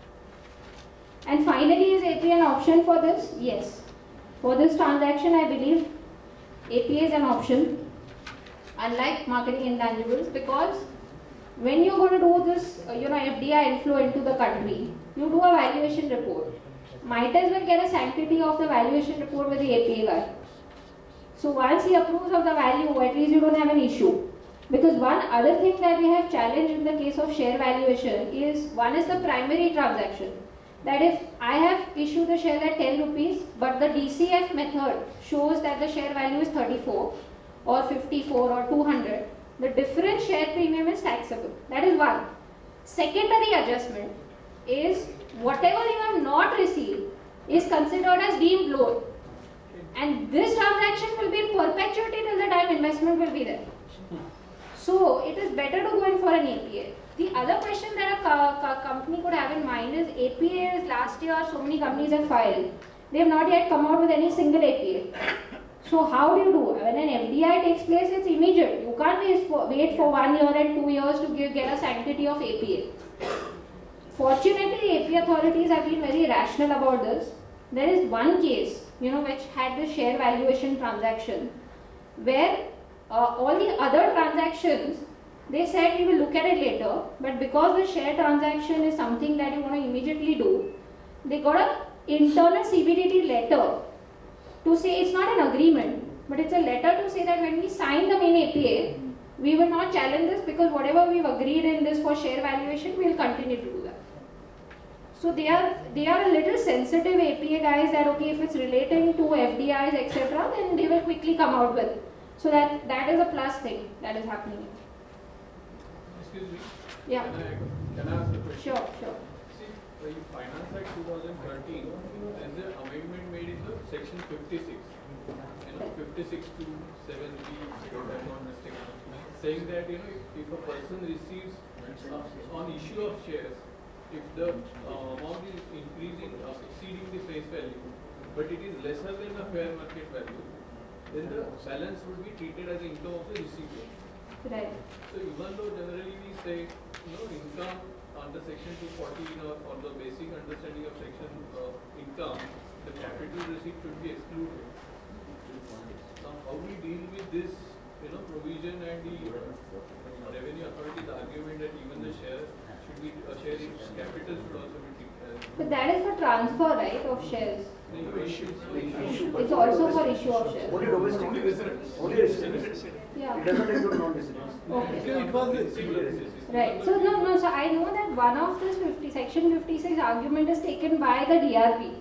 And finally, is APA an option for this? Yes. For this transaction, I believe APA is an option, unlike marketing intangibles, because when you're going to do this, FDI inflow into the country, you do a valuation report. Might as well get a sanctity of the valuation report with the APA guy. So once he approves of the value, at least you don't have an issue. Because one other thing that we have challenged in the case of share valuation is, one is the primary transaction. That if I have issued the share at 10 rupees, but the DCF method shows that the share value is 34 or 54 or 200, the different share premium is taxable. That is one. Secondary adjustment is whatever you have not received is considered as deemed loan. And this transaction will be in perpetuity till the time investment will be there. So it is better to go in for an APA. The other question that a company could have in mind is, APAs last year so many companies have filed. They have not yet come out with any single APA. So how do you do? When an FDI takes place, it's immediate. You can't wait for 1 year and 2 years to get a sanctity of APA. Fortunately, APA authorities have been very rational about this. There is one case, which had the share valuation transaction, where all the other transactions, they said we will look at it later, but because the share transaction is something that you want to immediately do, they got an internal CBDT letter to say it's not an agreement, but it's a letter to say that when we sign the main APA, we will not challenge this, because whatever we've agreed in this for share valuation, we will continue to do that. So they are a little sensitive APA guys, that okay, if it's relating to FDIs, etc., then they will quickly come out with it. So that is a plus thing that is happening. Excuse me. Yeah. Can I ask a question? Sure. See, the Finance Act 2013, there is an amendment made in the section 56. 56 to 7B, if I'm not mistaken, saying that if a person receives on issue of shares, if the amount is increasing or exceeding the face value, but it is lesser than the fair market value, then the balance would be treated as income of the recipient. Right. So even though generally we say income under section 214 or the basic understanding of section income, the capital receipt should be excluded. Now how we deal with this provision and the revenue authority's argument that even the share should be share in capital should also be treated. But that is for transfer, right, of shares. It's also for issue of shares. Only domestic residents. Only residents. Yeah. It doesn't include non-residents. Okay. Right. So no. So I know that one of this section 56 argument is taken by the DRP.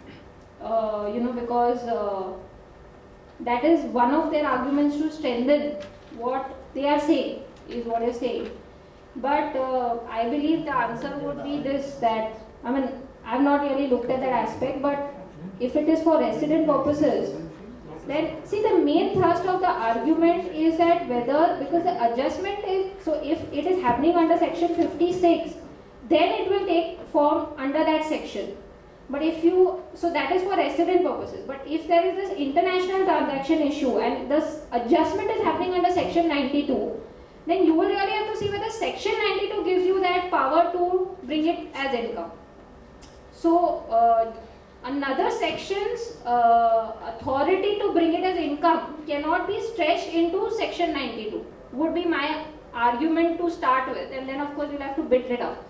Because that is one of their arguments to strengthen what they are saying, is what they're saying. But I believe the answer would be this, that, I've not really looked at that aspect, but if it is for resident purposes, then see, the main thrust of the argument is that because the adjustment is, so if it is happening under section 56, then it will take form under that section. But so that is for resident purposes. But if there is this international transaction issue and this adjustment is happening under section 92, then you will really have to see whether section 92 gives you that power to bring it as income. So another section's authority to bring it as income cannot be stretched into section 92, would be my argument to start with, and then of course we'll have to bid it out.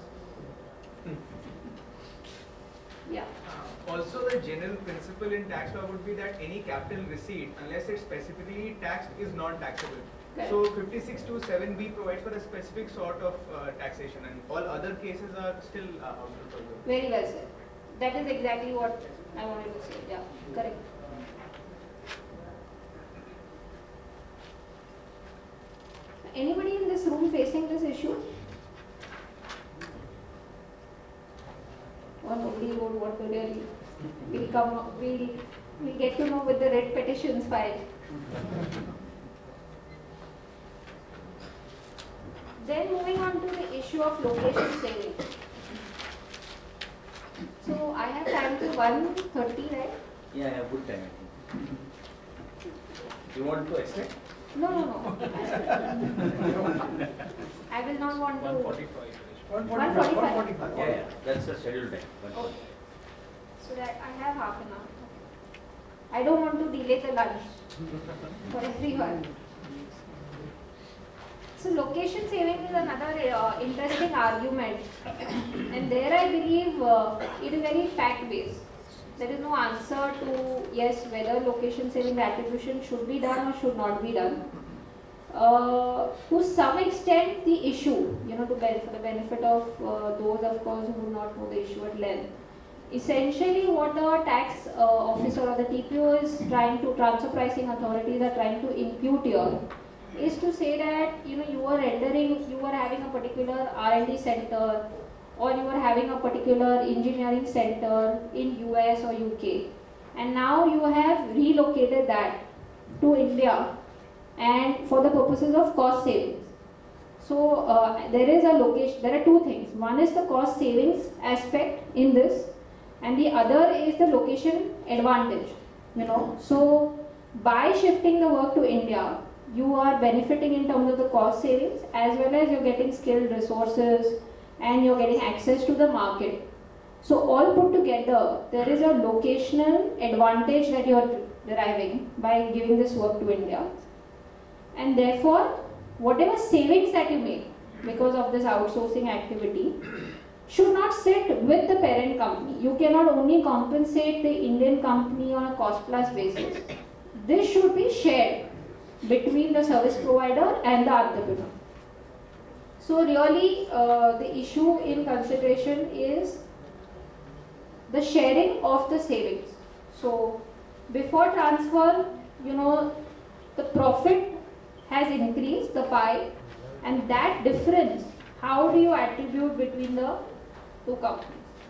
Yeah. Also, the general principle in tax law would be that any capital receipt, unless it's specifically taxed, is non-taxable. Correct. So 56(2)(7)(b) provides for a specific sort of taxation, and all other cases are still out of the program. Very well said. That is exactly what I wanted to say. Yeah, correct. Anybody in this room facing this issue? Or nobody would want to really? We'll get to know with the red petitions filed. Then moving on to the issue of location saving. So I have time till 1:30, right? Yeah, yeah, good time. You want to extend? No. I will not want to. 145. 1:45. Yeah, yeah, that's the scheduled time. Okay. So that I have half an hour. I don't want to delay the lunch for everyone. So location saving is another interesting argument, and there I believe it is very fact-based. There is no answer to yes whether location saving attribution should be done or should not be done. To some extent, the issue, for the benefit of those, of course, who do not know the issue at length. Essentially, what the tax officer or the TPO is trying to, transfer pricing authorities are trying to impute here, is to say that you are having a particular R&D center, or you are having a particular engineering center in US or UK, and now you have relocated that to India, and for the purposes of cost savings. So there are two things. One is the cost savings aspect in this, and the other is the location advantage. So by shifting the work to India, you are benefiting in terms of the cost savings, as well as you're getting skilled resources and you're getting access to the market. So all put together, there is a locational advantage that you're deriving by giving this work to India. And therefore, whatever savings that you make because of this outsourcing activity should not sit with the parent company. You cannot only compensate the Indian company on a cost plus basis. This should be shared between the service provider and the entrepreneur. So really, the issue in consideration is the sharing of the savings. So before transfer, the profit has increased, the pie, and that difference, how do you attribute between the two companies?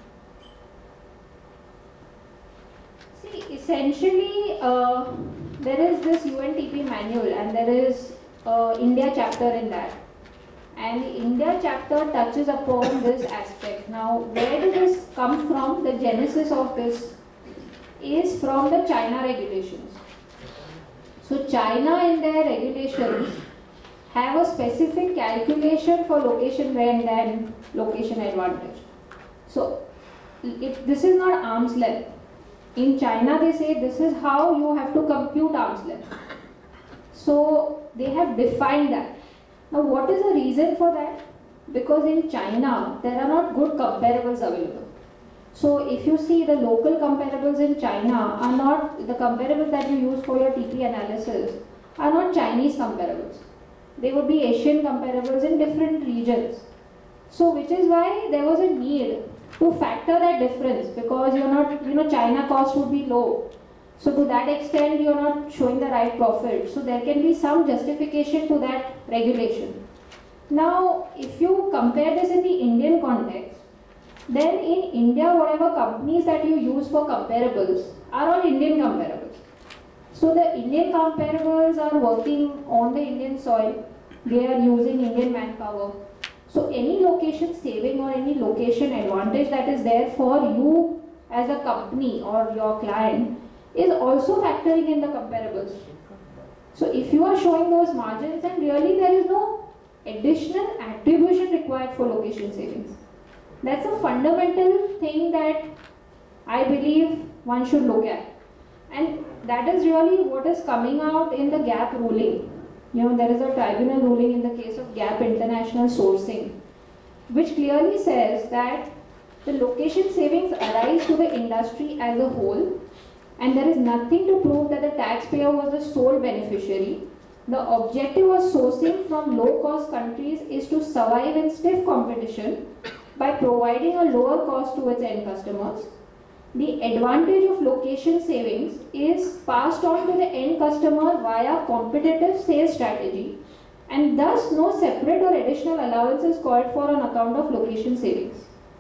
See, essentially, there is this UNTP manual, and there is India chapter in that. And the India chapter touches upon this aspect. Now, where does this come from? The genesis of this is from the China regulations. So China in their regulations have a specific calculation for location rent and location advantage. So this is not arm's length. In China they say this is how you have to compute arm's length. So they have defined that. Now what is the reason for that? Because in China there are not good comparables available. So if you see the local comparables in China are not, the comparables that you use for your TP analysis are not Chinese comparables. They would be Asian comparables in different regions. So which is why there was a need to factor that difference, because you're not, China cost would be low. So to that extent you're not showing the right profit. So there can be some justification to that regulation. Now if you compare this in the Indian context, then in India, whatever companies that you use for comparables are all Indian comparables. So the Indian comparables are working on the Indian soil, they are using Indian manpower. So any location saving or any location advantage that is there for you as a company or your client is also factoring in the comparables. So if you are showing those margins, then really there is no additional attribution required for location savings. That's a fundamental thing that I believe one should look at. And that is really what is coming out in the GAP ruling. There is a tribunal ruling in the case of GAP International Sourcing, which clearly says that the location savings arise to the industry as a whole, and there is nothing to prove that the taxpayer was the sole beneficiary. The objective of sourcing from low-cost countries is to survive in stiff competition by providing a lower cost to its end customers. The advantage of location savings is passed on to the end customer via competitive sales strategy, and thus no separate or additional allowance is called for on account of location savings.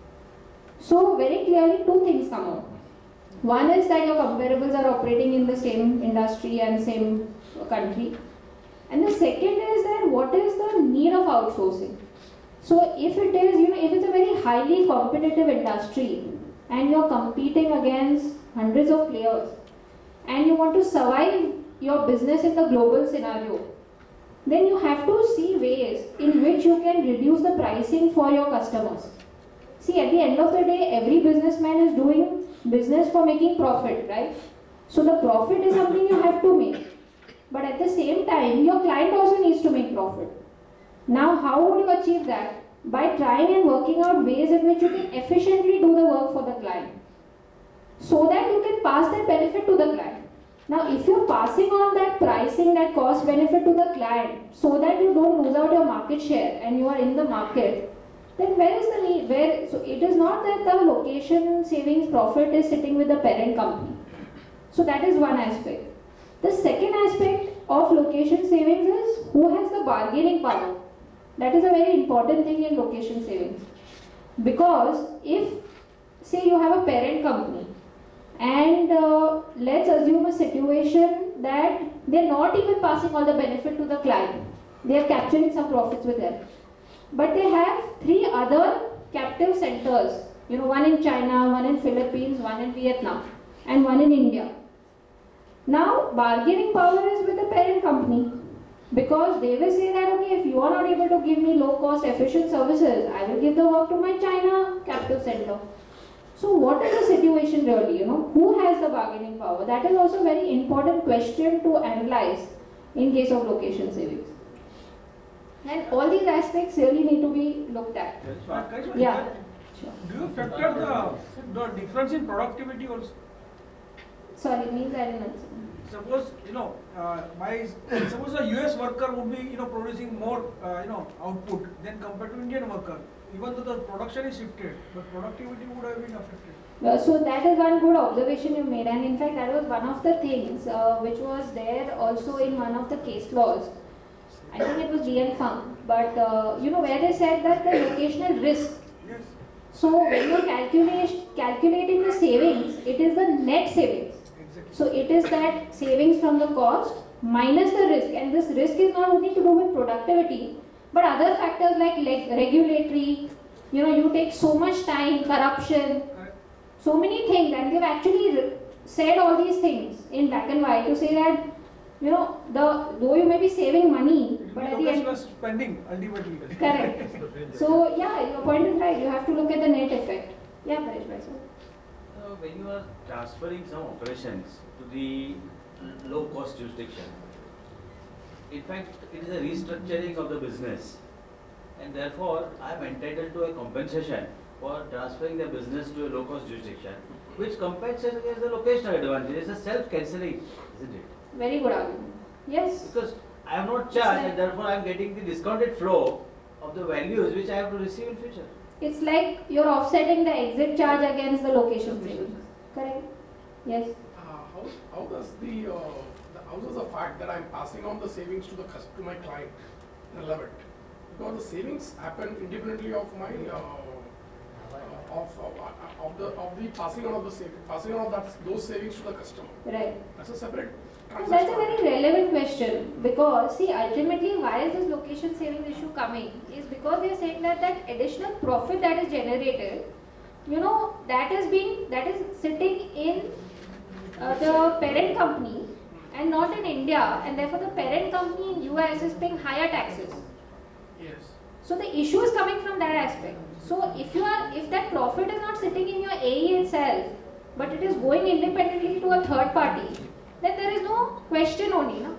So very clearly two things come out. One is that your comparables are operating in the same industry and same country. And the second is that what is the need of outsourcing? So if it is, if it's a very highly competitive industry and you're competing against hundreds of players and you want to survive your business in the global scenario, then you have to see ways in which you can reduce the pricing for your customers. See, at the end of the day, every businessman is doing business for making profit, right? So the profit is something you have to make. But at the same time, your client also needs to make profit. Now, how would you achieve that? By trying and working out ways in which you can efficiently do the work for the client, so that you can pass that benefit to the client. Now, if you're passing on that pricing, that cost benefit to the client, so that you don't lose out your market share and you are in the market, then where is the need? So it is not that the location savings profit is sitting with the parent company. So that is one aspect. The second aspect of location savings is who has the bargaining power. That is a very important thing in location savings. Because if, say, you have a parent company and let's assume a situation that they're not even passing all the benefit to the client. They are capturing some profits with them. But they have 3 other captive centers, one in China, one in Philippines, one in Vietnam, and one in India. Now, bargaining power is with the parent company, because they will say that, okay, if you are not able to give me low-cost, efficient services, I will give the work to my China captive center. So what is the situation really, Who has the bargaining power? That is also a very important question to analyze in case of location savings. And all these aspects really need to be looked at. Yeah. Sure. Do you factor the difference in productivity also? Sorry, means I didn't understand. Suppose suppose a US worker would be producing more output than compared to Indian worker, even though the production is shifted, but productivity would have been affected. So that is one good observation you made, and in fact that was one of the things which was there also in one of the case laws. I think it was GN Fung, but where they said that the locational risk. Yes. So when you are calculating the savings, it is the net savings. Exactly. So it is that savings from the cost minus the risk, and this risk is not only to do with productivity, but other factors like regulatory. You take so much time, corruption, so many things, and they've actually said all these things in black and white to say that. Though you may be saving money, but at the end, spending ultimately. Correct. So yeah, your point is right. You have to look at the net effect. Yeah, Paresh bhai, sir. When you are transferring some operations to the low-cost jurisdiction, in fact, it is a restructuring of the business, and therefore I am entitled to a compensation for transferring the business to a low-cost jurisdiction, which compensates against the locational advantage. It is a self-cancelling, isn't it? Very good argument. Yes. Because I am not charged, and therefore I am getting the discounted flow of the values which I have to receive in future. It's like you're offsetting the exit charge against the location savings. Correct? Yes. How does the fact that I'm passing on the savings to my client relevant? Because the savings happen independently of my of the passing on of the savings, passing on of those savings to the customer. Right. That's a separate transaction. That's a very relevant question, because see, ultimately why is this location savings issue coming is because they are saying that additional profit that is generated, that is sitting in the parent company and not in India, and therefore the parent company in US is paying higher taxes. Yes. So the issue is coming from that aspect. So if that profit is not sitting in your AE itself, but it is going independently to a third party, then there is no question only, no?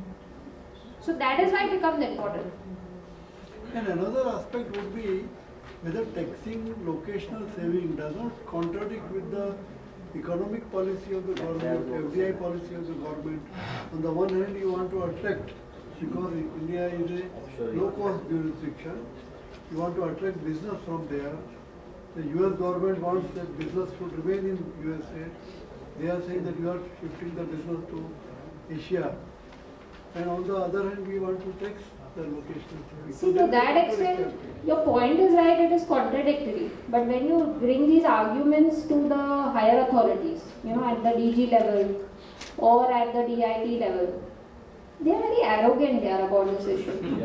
So that is why it becomes important. And another aspect would be whether taxing locational saving does not contradict with the economic policy of the government, FDI policy of the government. On the one hand, you want to attract, because India is a low-cost jurisdiction, you want to attract business from there. The US government wants that business should remain in USA. They are saying that you are shifting the business to Asia. And on the other hand, we want to tax the locational saving. See, to that extent, your point is right, it is contradictory. But when you bring these arguments to the higher authorities, you know, at the DG level or at the DIT level, they are very arrogant there about this issue. They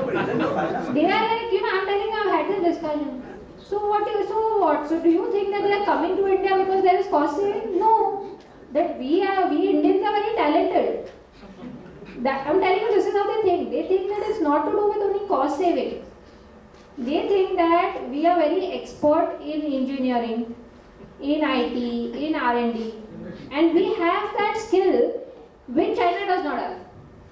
are like, you know, I'm telling you, I've had this discussion. So what? So do you think that they are coming to India because there is cost saving? No. That we Indians are very talented. That I'm telling you, this is how they think. They think that it's not to do with only cost saving. They think that we are very expert in engineering, in IT, in R&D, and we have that skill which China does not have.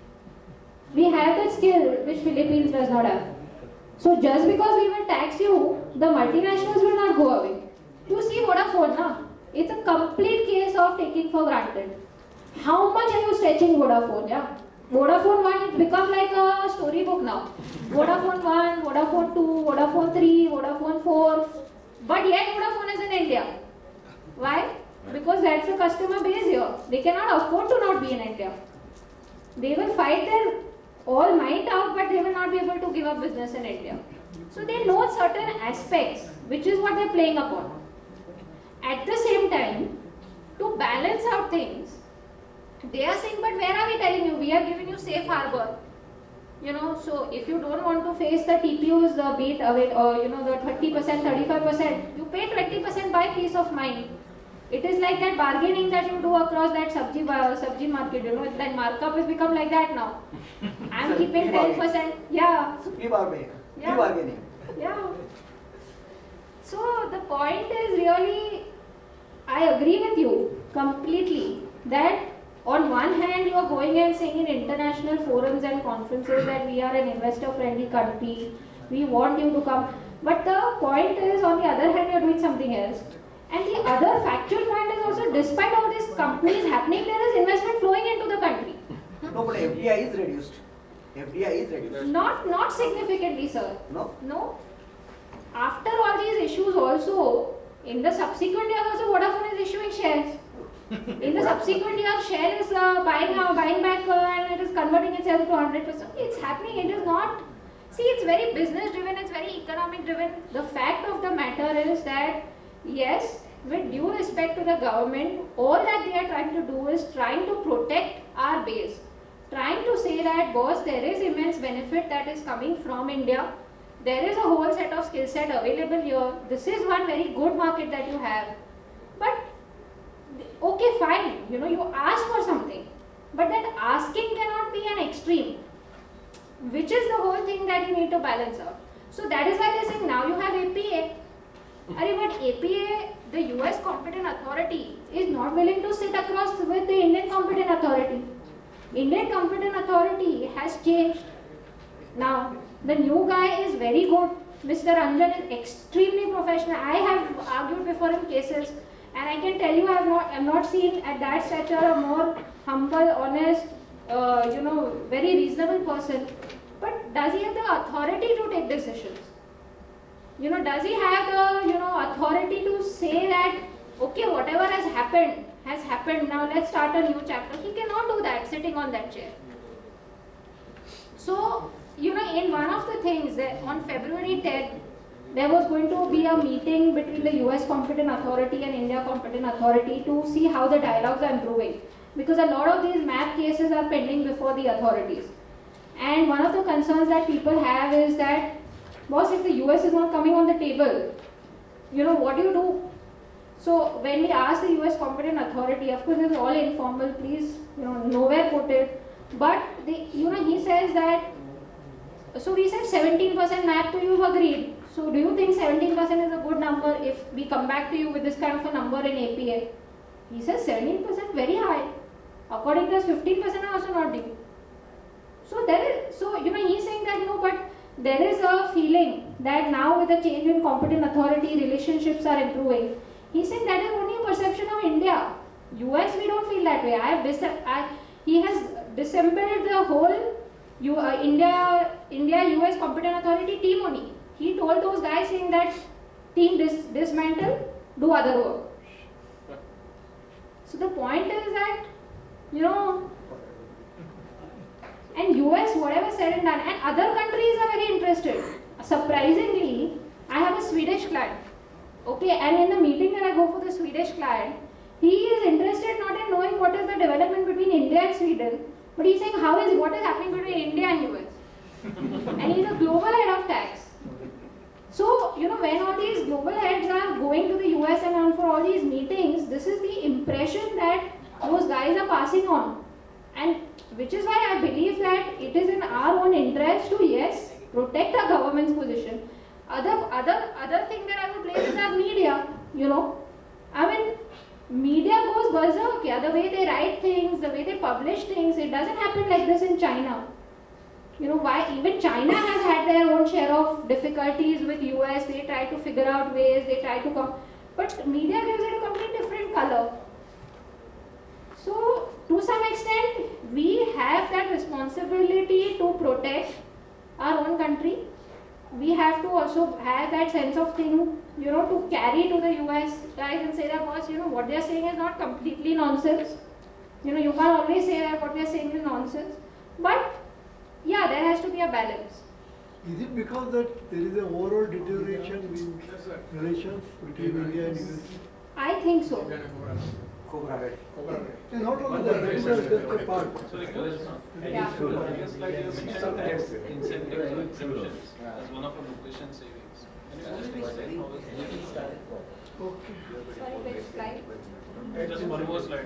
We have that skill which Philippines does not have. So just because we will tax you, the multinationals will not go away. You see Vodafone, na? It's a complete case of taking for granted. How much are you stretching Vodafone? Yeah? Vodafone 1, it's become like a storybook now. Vodafone 1, Vodafone 2, Vodafone 3, Vodafone 4. But yet Vodafone is in India. Why? Because that's the customer base here. They cannot afford to not be in India. They will fight their all might out, but they will not be able to give up business in India. So they know certain aspects, which is what they're playing upon. At the same time, to balance out things, they are saying, but where are we telling you? We have given you safe harbor. You know, so if you don't want to face the TPUs, the beat away, or you know, the 30%, 35%, you pay 20% by peace of mind. It is like that bargaining that you do across that sabji market, you know, that markup has become like that now. I'm keeping 10%. Yeah. bargaining. Yeah. So the point is really, I agree with you completely that on one hand you are going and saying in international forums and conferences that we are an investor friendly country, we want you to come. But the point is, on the other hand, you are doing something else. And the other factual point is also, despite all these companies happening, there is investment flowing into the country. No, but FDI is reduced. FDI is reduced. Not significantly, sir. No? No. After all these issues also, in the subsequent years also, Vodafone is issuing shares. In the subsequent years, Shell is buying back and it is converting itself to 100%. It's happening. It is not. See, it's very business driven. It's very economic driven. The fact of the matter is that yes, with due respect to the government, all that they are trying to do is trying to protect our base. Trying to say that, boss, there is immense benefit that is coming from India. There is a whole set of skill set available here. This is one very good market that you have. But, okay, fine, you know, you ask for something. But that asking cannot be an extreme, which is the whole thing that you need to balance out. So that is why they are saying now you have APA. But APA, the US competent authority, is not willing to sit across with the Indian competent authority. Indian competent authority has changed. Now, the new guy is very good. Mr. Ranjan is extremely professional. I have argued before in cases, and I can tell you I have not seen at that stature a more humble, honest, very reasonable person. But does he have the authority to take decisions? You know, does he have the, authority to say that, okay, whatever has happened, now let's start a new chapter. He cannot do that sitting on that chair. So, in one of the things that on February 10th, there was going to be a meeting between the US competent authority and India competent authority to see how the dialogues are improving. Because a lot of these MAP cases are pending before the authorities. And one of the concerns that people have is that, boss, if the US is not coming on the table, what do you do? So when we ask the US competent authority, of course it's all informal, please, nowhere put it. But, he says that, so we said 17% MAP to you, agreed. So do you think 17% is a good number if we come back to you with this kind of a number in APA? He says 17% very high. According to us, 15% are also not due. So he's saying that no, but there is a feeling that now with the change in competent authority, relationships are improving. He's saying that is only a perception of India. US, we don't feel that way. He has disassembled the whole India-US competent authority team only. He told those guys saying that team dismantle, do other work. So the point is that, and US, whatever said and done, and other countries are very interested. Surprisingly, I have a Swedish client. Okay, and in the meeting that I go for the Swedish client, he is interested not in knowing what is the development between India and Sweden, but he's saying what is happening between India and US. And he's a global head of tax. So, when all these global heads are going to the US and for all these meetings, this is the impression that those guys are passing on. And which is why I believe that it is in our own interest to, yes, protect our government's position. Other thing that I would place is our media, media goes berserk, the way they write things, the way they publish things, it doesn't happen like this in China. Why even China has had their own share of difficulties with US, they try to figure out ways, they try to come, but media gives it a completely different color. So, to some extent, we have that responsibility to protect our own country. We have to also have that sense of thing, to carry to the US guys and say that, boss, what they are saying is not completely nonsense. You can't always say that what they are saying is nonsense. But, yeah, there has to be a balance. Is it because that there is an overall deterioration in relations between India and US? I think so. And not only that, that is just a part. Yeah. I guess like you mentioned, incentives or exemptions as one of the location savings. Can you just explain how is it? Sorry, which slide? Just one more slide.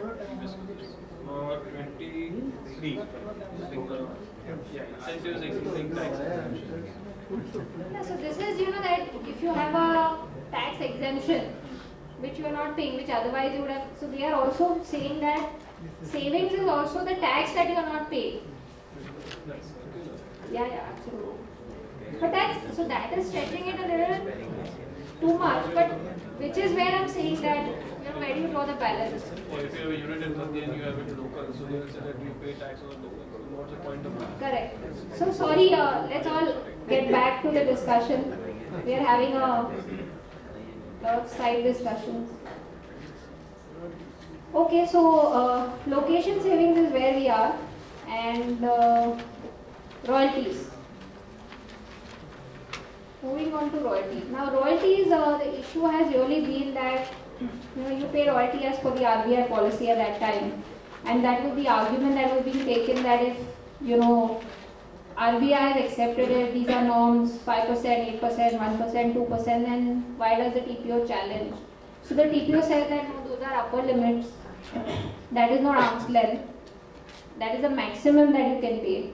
23. Incentives excluding tax exemptions. Yeah, so this is, that if you have a tax exemption, which you are not paying, which otherwise you would have, so they are also saying that savings is also the tax that you are not paying. Yeah, absolutely. But that is stretching it a little too much, but which is where I'm saying that, where do you draw the balance? Or if you have a unit in India and you have it local, so they will say that we pay tax on the local. So what's the point of that? Correct. So sorry, let's all get back to the discussion. We are having a lot of side discussions. Okay, so location savings is where we are, and royalties. Moving on to royalties. Now royalties, the issue has really been that you pay royalty as per the RBI policy at that time, and that was the argument that was being taken that if RBI has accepted it, these are norms 5%, 8%, 1%, 2%, then why does the TPO challenge? So the TPO says that no, those are upper limits. That is not arm's length. That is the maximum that you can pay.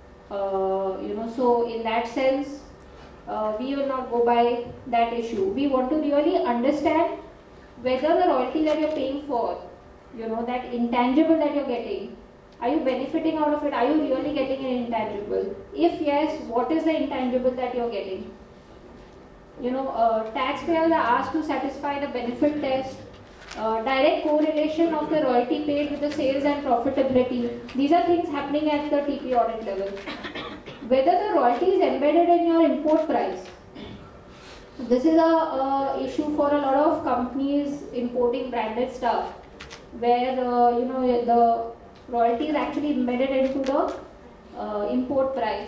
So in that sense, we will not go by that issue. We want to really understand whether the royalty that you're paying for, that intangible that you're getting, are you benefiting out of it? Are you really getting an intangible? If yes, what is the intangible that you're getting? Taxpayers are asked to satisfy the benefit test, direct correlation of the royalty paid with the sales and profitability. These are things happening at the TP audit level. Whether the royalty is embedded in your import price. This is a issue for a lot of companies importing branded stuff, where the royalty is actually embedded into the import price.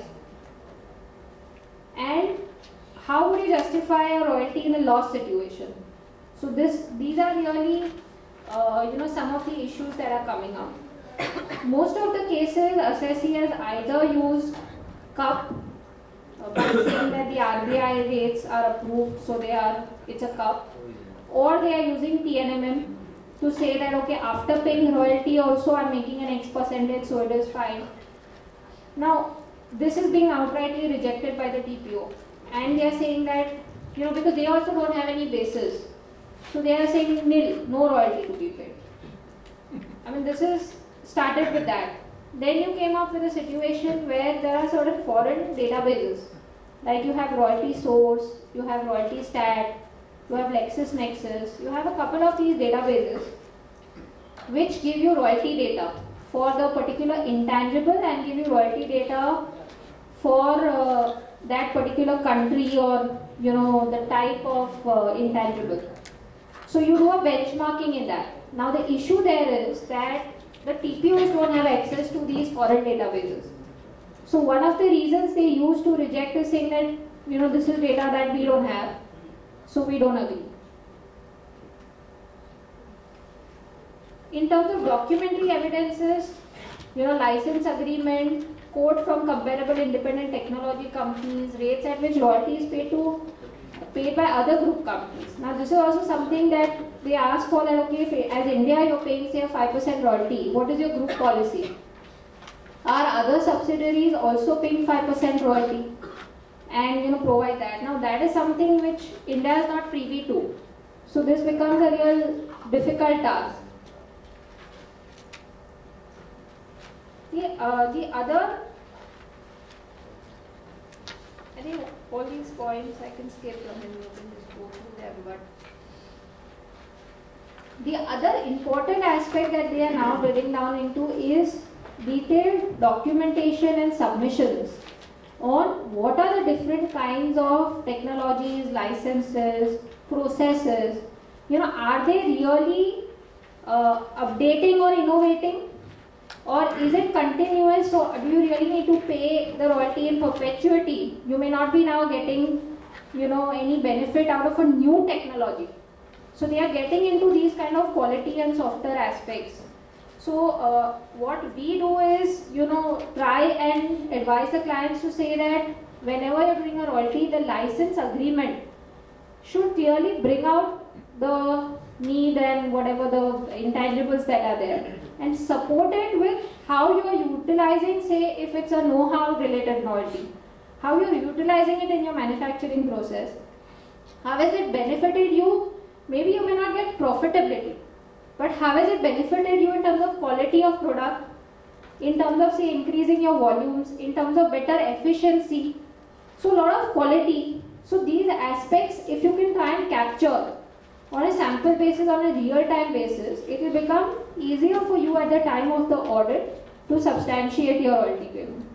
And how would you justify a royalty in a loss situation? So these are really some of the issues that are coming up. Most of the cases, assessee has either used CUP by saying that the RBI rates are approved, so it's a CUP, or they are using TNMM to say that okay, after paying royalty also I'm making an X percentage, so it is fine. Now this is being outrightly rejected by the TPO, and they are saying that because they also don't have any basis, so they are saying nil, no royalty to be paid. I mean, this is started with that. Then you came up with a situation where there are certain foreign databases, like you have royalty source, you have royalty stat, you have LexisNexis, you have a couple of these databases which give you royalty data for the particular intangible and give you royalty data for that particular country or the type of intangible. So you do a benchmarking in that. Now the issue there is that the TPOs don't have access to these foreign databases. So one of the reasons they use to reject is saying that this is data that we don't have, so we don't agree. In terms of documentary evidences, license agreement, quote from comparable independent technology companies, rates at which royalty is paid by other group companies. Now this is also something that they ask for, that okay, if as India you're paying say a 5% royalty, what is your group policy? Are other subsidiaries also paying 5% royalty? And provide that. Now that is something which India is not privy to. So this becomes a real difficult task. The other, I think all these points I can skip them and you can just go through them, but the other important aspect that they are now drilling down into is detailed documentation and submissions on what are the different kinds of technologies, licenses, processes. Are they really updating or innovating? Or is it continuous? So do you really need to pay the royalty in perpetuity? You may not be now getting, any benefit out of a new technology. So they are getting into these kind of quality and software aspects. So what we do is, try and advise the clients to say that whenever you're doing a royalty, the license agreement should clearly bring out the need and whatever the intangibles that are there, and support it with how you are utilizing, say if it's a know-how related royalty, how you're utilizing it in your manufacturing process. How has it benefited you? Maybe you may not get profitability, but how has it benefited you in terms of quality of product, in terms of say increasing your volumes, in terms of better efficiency? So a lot of quality. So these aspects, if you can try and capture on a sample basis, on a real-time basis, it will become easier for you at the time of the audit to substantiate your royalty payment.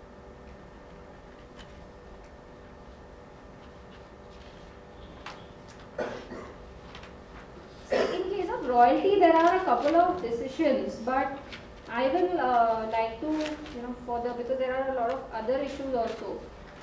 So in case of royalty, there are a couple of decisions, but I will like to, because there are a lot of other issues also.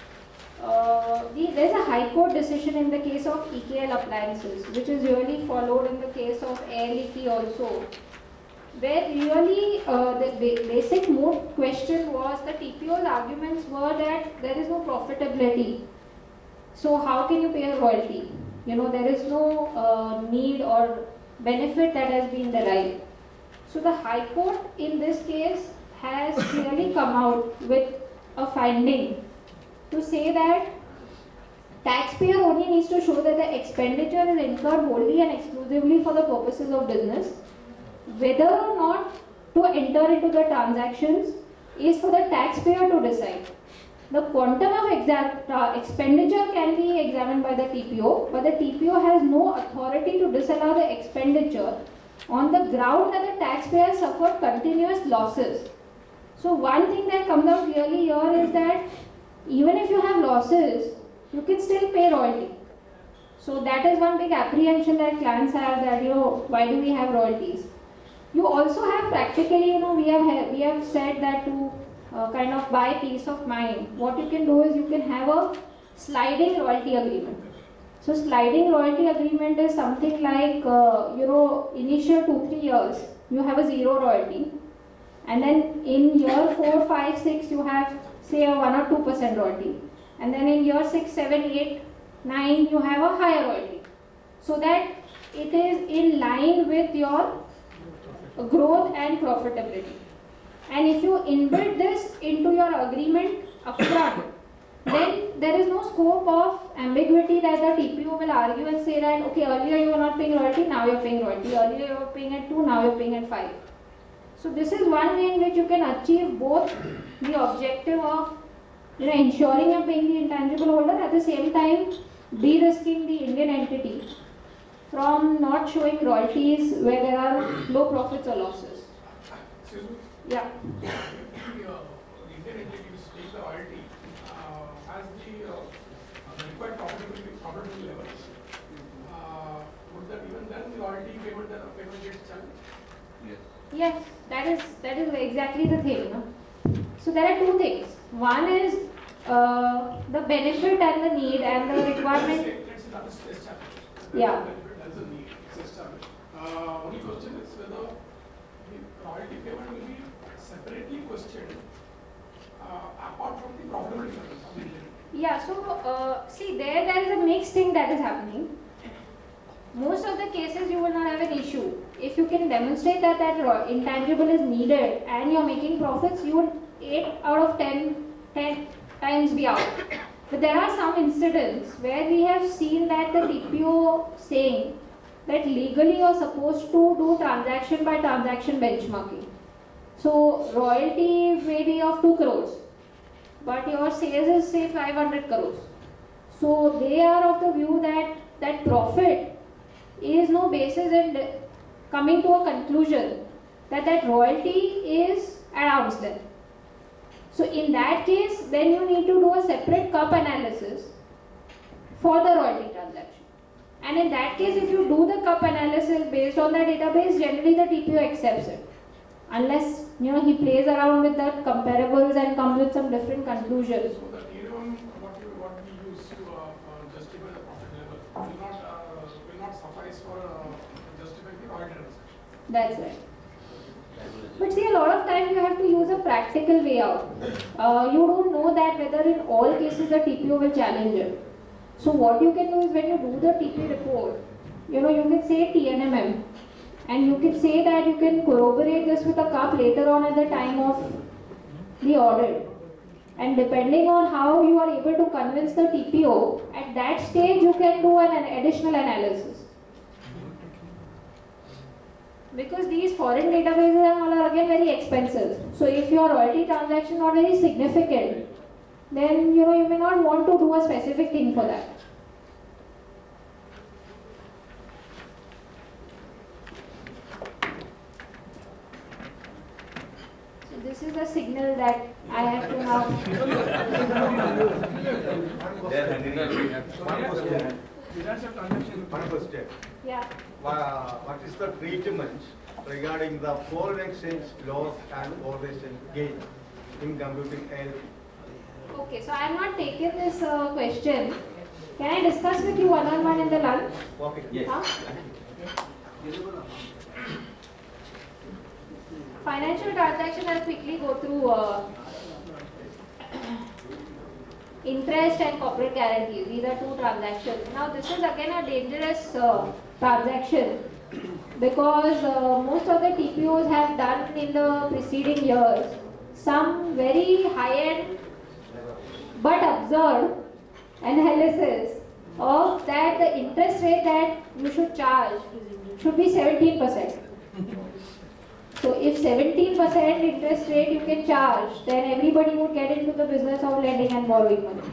There's a High Court decision in the case of EKL appliances, which is really followed in the case of Air Liquide also, where really the basic moot question was the TPO's arguments were that there is no profitability. So how can you pay a royalty? There is no need or benefit that has been derived. So the High Court in this case has clearly come out with a finding to say that taxpayer only needs to show that the expenditure is incurred wholly and exclusively for the purposes of business. Whether or not to enter into the transactions is for the taxpayer to decide. The quantum of expenditure can be examined by the TPO, but the TPO has no authority to disallow the expenditure on the ground that the taxpayer suffered continuous losses. So one thing that comes out clearly here is that even if you have losses, you can still pay royalty. So that is one big apprehension that clients have, that why do we have royalties? You also have practically, we have said that to kind of buy peace of mind, what you can do is you can have a sliding royalty agreement. So sliding royalty agreement is something like, initial 2-3 years, you have a 0 royalty. And then in year 4, 5, 6, you have say a 1 or 2% royalty. And then in year 6, 7, 8, 9, you have a higher royalty. So that it is in line with your growth and profitability. And if you inbuild this into your agreement upfront, then there is no scope of ambiguity that the TPO will argue and say that, okay, earlier you were not paying royalty, now you are paying royalty. Earlier you were paying at 2, now you are paying at 5. So this is one way in which you can achieve both the objective of ensuring you're paying the intangible holder, at the same time de-risking the Indian entity from not showing royalties where there are low profits or losses. Excuse me? Yeah. The Indian entities take the royalty as the required profitability level. Would that even then the royalty payment gets challenged? Yes, that is exactly the thing. No? So there are two things. One is the benefit and the need and the requirement. Let's say that is established. Yeah. Benefit as a need, it's established. Only question is whether the royalty payment will be separately questioned apart from the profitability level of the entity. Yeah, so see there is a mixed thing that is happening. Most of the cases you will not have an issue. If you can demonstrate that intangible is needed and you're making profits, you would 8 out of 10 times be out. But there are some incidents where we have seen that the TPO saying that legally you're supposed to do transaction by transaction benchmarking. So royalty may be of 2 crores, but your sales is say 500 crores. So they are of the view that profit is no basis in coming to a conclusion that royalty is at arm's length. So in that case, then you need to do a separate cup analysis for the royalty transaction. And in that case, if you do the cup analysis based on the database, generally the TPO accepts it. Unless he plays around with the comparables and comes with some different conclusions. So the tier one, what we use to justify the profit level will not suffice for justifying the royalty transaction. That's right. But see, a lot of time you have to use a practical way out. You don't know that whether in all cases the TPO will challenge it. So what you can do is when you do the TP report, you can say TNMM. And you can say that you can corroborate this with a cup later on at the time of the audit. And depending on how you are able to convince the TPO, at that stage you can do an additional analysis. Because these foreign databases are again very expensive. So if your royalty transaction is not very significant, then you may not want to do a specific thing for that. This is a signal that I have to now. One question. Yeah. What is the treatment regarding the foreign exchange loss and foreign exchange gain in computing ALP? Okay, so I have not taken this question. Can I discuss with you one-on-one in the lunch? Okay. Yes. Huh? Financial transaction, I'll quickly go through interest and corporate guarantees. These are two transactions. Now this is again a dangerous transaction because most of the TPOs have done in the preceding years some very high-end but absurd analysis of that the interest rate that you should charge should be 17%. So if 17% interest rate you can charge, then everybody would get into the business of lending and borrowing money.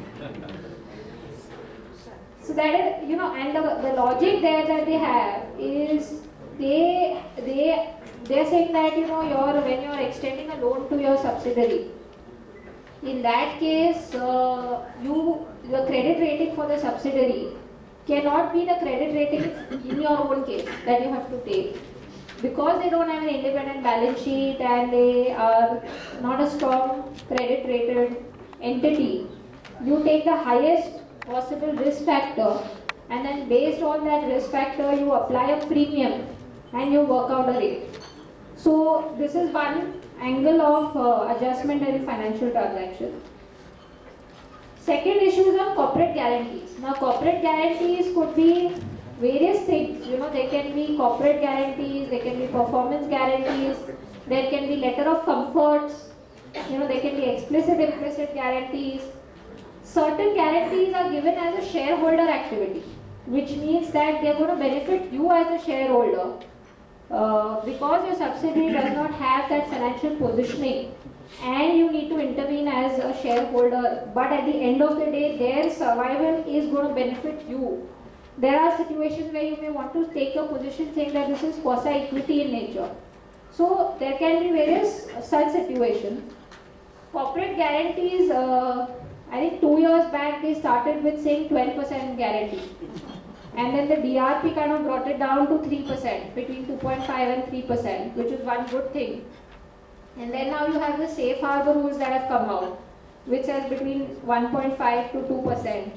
So that is, and the logic there that they have is they're saying that when you're extending a loan to your subsidiary, in that case the credit rating for the subsidiary cannot be the credit rating in your own case that you have to take. Because they don't have an independent balance sheet and they are not a strong credit rated entity, you take the highest possible risk factor and then based on that risk factor you apply a premium and you work out a rate. So this is one angle of adjustment in financial transactions. Second issue is on corporate guarantees. Now corporate guarantees could be various things, they can be corporate guarantees, they can be performance guarantees, there can be letter of comforts, they can be explicit, implicit guarantees. Certain guarantees are given as a shareholder activity, which means that they're going to benefit you as a shareholder because your subsidiary does not have that financial positioning and you need to intervene as a shareholder, but at the end of the day their survival is going to benefit you. There are situations where you may want to take a position saying that this is quasi-equity in nature. So there can be various such situations. Corporate guarantees, I think 2 years back they started with saying 12% guarantee. And then the DRP kind of brought it down to 3%, between 2.5 and 3%, which is one good thing. And then now you have the safe harbor rules that have come out, which says between 1.5 to 2%.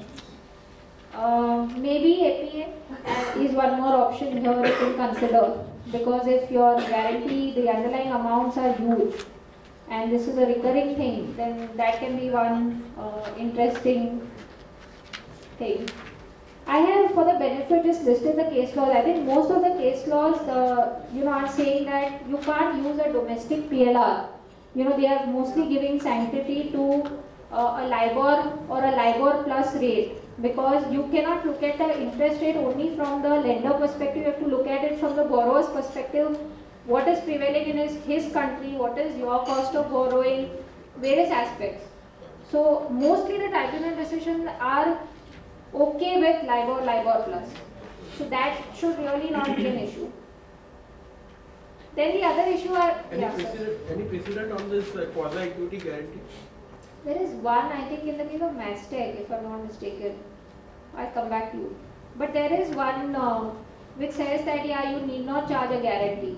Maybe APA is one more option here you can consider, because if your guarantee, the underlying amounts are huge, and this is a recurring thing, then that can be one interesting thing. I have, for the benefit, just listed the case laws. I think most of the case laws, are saying that you can't use a domestic PLR. They are mostly giving sanctity to a LIBOR or a LIBOR plus rate, because you cannot look at the interest rate only from the lender perspective. You have to look at it from the borrower's perspective. What is prevailing in his country? What is your cost of borrowing? Various aspects. So mostly the tribunal decisions are okay with LIBOR plus. So that should really not be an issue. Then the other issue are... Any precedent on this quasi-equity guarantee? There is one, I think, in the case of Mastec, if I'm not mistaken. I'll come back to you. But there is one which says that, you need not charge a guarantee.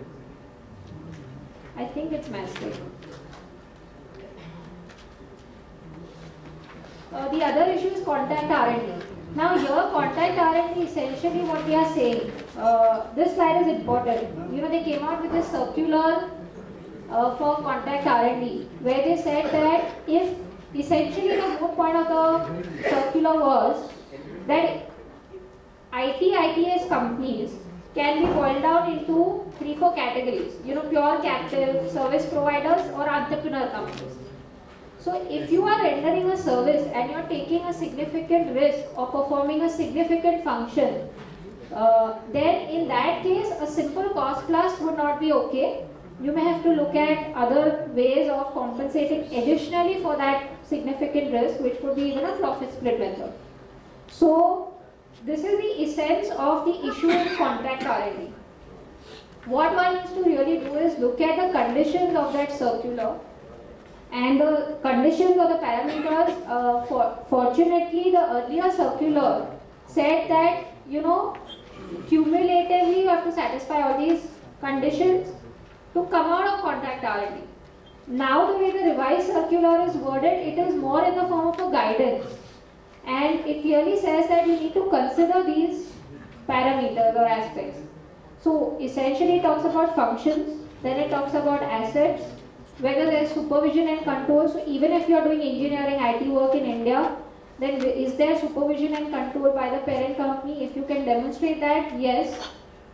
I think it's Mastec. The other issue is contact R&D. Now here, contact R&D, essentially what we are saying, this slide is important. They came out with a circular for contact R&D, where they said that if, essentially the whole point of the circular was that ITS companies can be boiled down into 3-4 categories, pure captive, service providers or entrepreneur companies. So if you are rendering a service and you are taking a significant risk of performing a significant function, then in that case a simple cost plus would not be okay. You may have to look at other ways of compensating additionally for that significant risk, which would be even a profit split method. So this is the essence of the issue in contract R&D. What one needs to really do is look at the conditions of that circular. And the conditions or the parameters, fortunately the earlier circular said that, cumulatively you have to satisfy all these conditions to come out of contract R&D. Now the way the revised circular is worded, it is more in the form of a guidance. And it clearly says that you need to consider these parameters or aspects. So essentially it talks about functions, then it talks about assets, whether there is supervision and control. So even if you are doing engineering IT work in India, then is there supervision and control by the parent company? If you can demonstrate that, yes.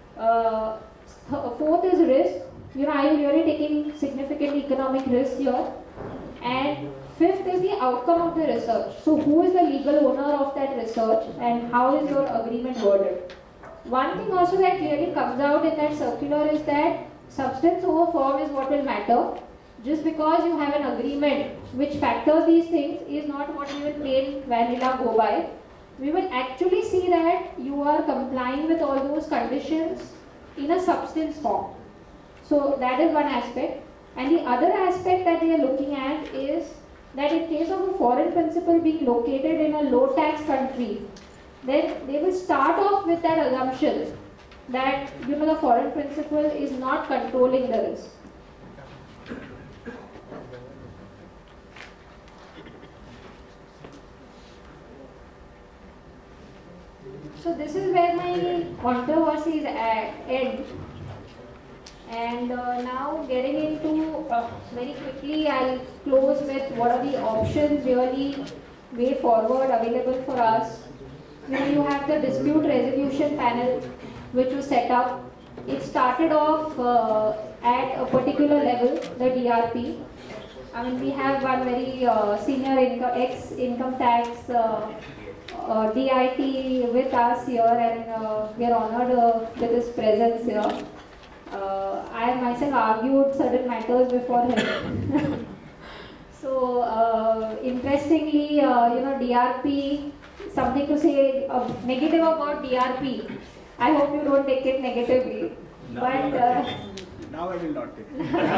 Fourth is risk. Are you really taking significant economic risk here? And fifth is the outcome of the research. So who is the legal owner of that research and how is your agreement worded? One thing also that clearly comes out in that circular is that substance over form is what will matter. Just because you have an agreement which factors these things is not what we will plain vanilla go by. We will actually see that you are complying with all those conditions in a substance form. So that is one aspect. And the other aspect that they are looking at is that in case of a foreign principal being located in a low tax country, then they will start off with that assumption that the foreign principal is not controlling the risk. So this is where my controversies end. And now getting into, very quickly I'll close with what are the options really way forward available for us. You have the dispute resolution panel which was set up. It started off at a particular level, the DRP. We have one very senior ex-income tax DIT with us here, and we are honored with his presence here. I myself argued certain matters before him. So interestingly, DRP, something to say negative about DRP. I hope you don't take it negatively. No, But now I will not take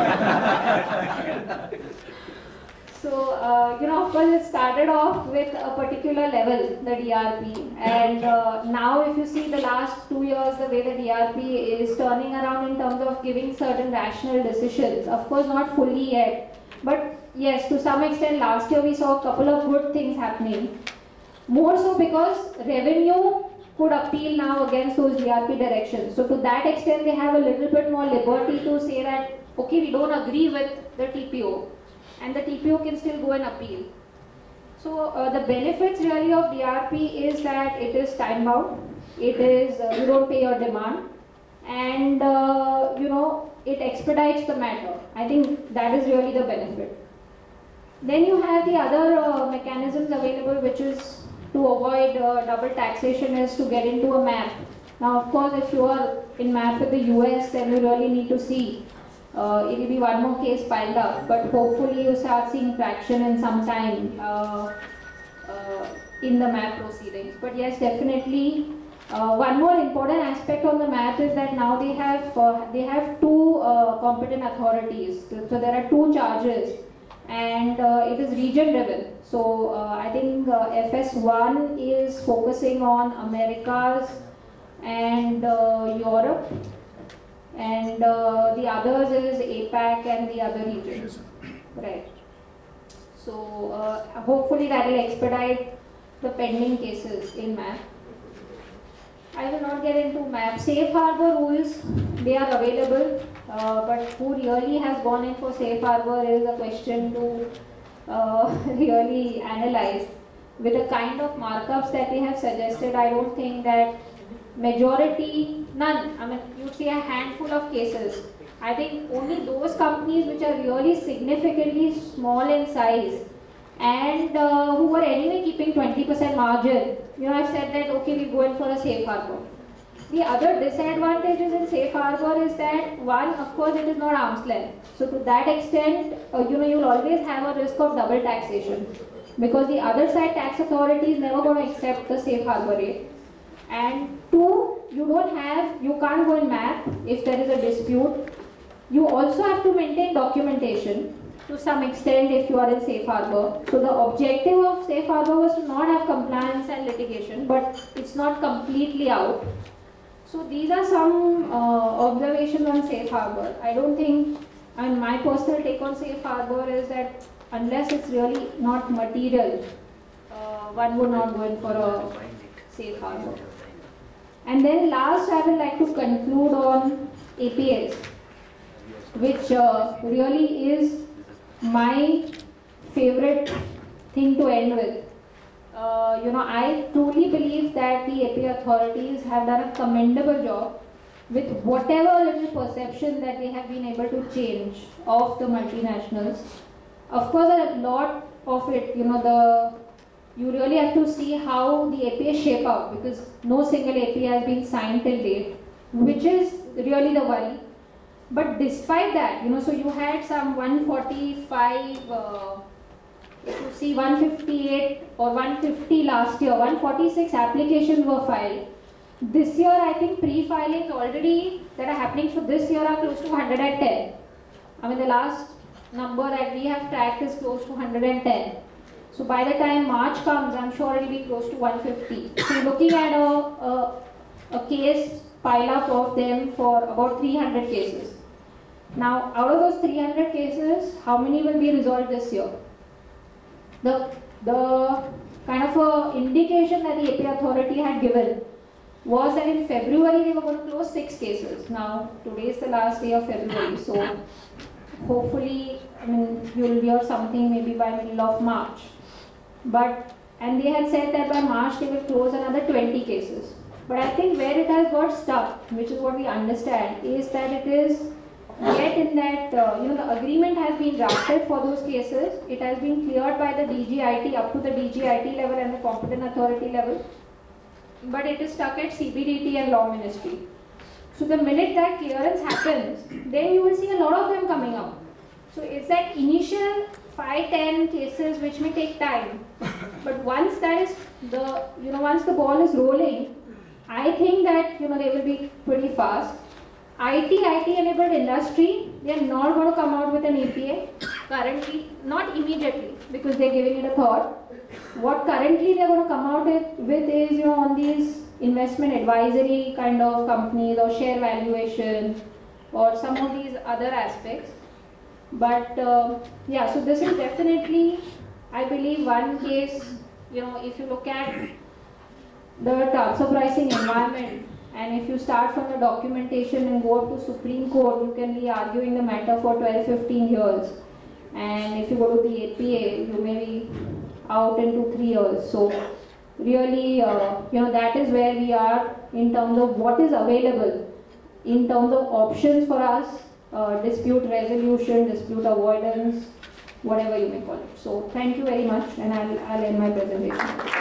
it. so, of course, it started off with a particular level, the DRP, and now if you see the last 2 years, the way the DRP is turning around in terms of giving certain rational decisions, of course not fully yet, but yes, to some extent last year we saw a couple of good things happening, more so because revenue could appeal now against those DRP directions. So to that extent, they have a little bit more liberty to say that, okay, we don't agree with the TPO, and the TPO can still go and appeal. So the benefits really of DRP is that it is time bound, it is, you don't pay your demand, and it expedites the matter. I think that is really the benefit. Then you have the other mechanisms available, which is to avoid double taxation, is to get into a MAP. Now, of course, if you are in MAP with the US, then you really need to see. It will be one more case piled up, but hopefully you start seeing traction in some time in the MAP proceedings. But yes, definitely, one more important aspect on the MAP is that now they have two competent authorities. So there are two charges, and it is region driven. So I think FS1 is focusing on Americas and Europe, and the others is APAC and the other regions. Right. So hopefully that will expedite the pending cases in MAP. I will not get into MAP. Safe harbor rules, they are available, but who really has gone in for safe harbor is a question to really analyze. With the kind of markups that they have suggested, I don't think that majority, none, I mean, you'd see a handful of cases. I think only those companies which are really significantly small in size and who were anyway keeping 20% margin, have said that, okay, we'll go in for a safe harbor. The other disadvantages in safe harbor is that, one, of course, it is not arm's length. So to that extent, you'll always have a risk of double taxation, because the other side tax authority is never going to accept the safe harbor rate. And two, you can't go in MAP if there is a dispute. You also have to maintain documentation to some extent if you are in safe harbor. So the objective of safe harbor was to not have compliance and litigation, but it's not completely out. So these are some observations on safe harbor. I don't think, my personal take on safe harbor is that unless it's really not material, one would not go in for a safe harbor. And then last, I would like to conclude on APS, which really is my favorite thing to end with. I truly believe that the AP authorities have done a commendable job with whatever little perception that they have been able to change of the multinationals. Of course, a lot of it, you really have to see how the APA shape out, because no single APA has been signed till date, which is really the worry. But despite that, so you had some 145, if you see 158 or 150 last year, 146 applications were filed. This year, I think pre-filings already that are happening for this year are close to 110. The last number that we have tracked is close to 110. So by the time March comes, I'm sure it will be close to 150. So you're looking at a case pile-up of them for about 300 cases. Now, out of those 300 cases, how many will be resolved this year? The kind of a indication that the AP authority had given was that in February they were going to close 6 cases. Now, today is the last day of February, so hopefully, you'll hear something maybe by middle of March. And they had said that by March they will close another 20 cases. But I think where it has got stuck, which is what we understand, is that it is yet in that, the agreement has been drafted for those cases. It has been cleared by the DGIT up to the DGIT level and the competent authority level. But it is stuck at CBDT and Law Ministry. So the minute that clearance happens, then you will see a lot of them coming out. So it's that initial 5-10 cases which may take time, but once that is once the ball is rolling, I think that they will be pretty fast. IT enabled industry, they are not going to come out with an APA currently, not immediately, because they are giving it a thought. What currently they are going to come out with is on these investment advisory kind of companies or share valuation or some of these other aspects. But yeah, so this is definitely, I believe, one case. If you look at the transfer pricing environment, and if you start from the documentation and go up to Supreme Court, you can be arguing the matter for 12-15 years. And if you go to the APA, you may be out in 2-3 years. So really, that is where we are in terms of what is available, in terms of options for us, dispute resolution, dispute avoidance, whatever you may call it. So thank you very much, and I'll end my presentation.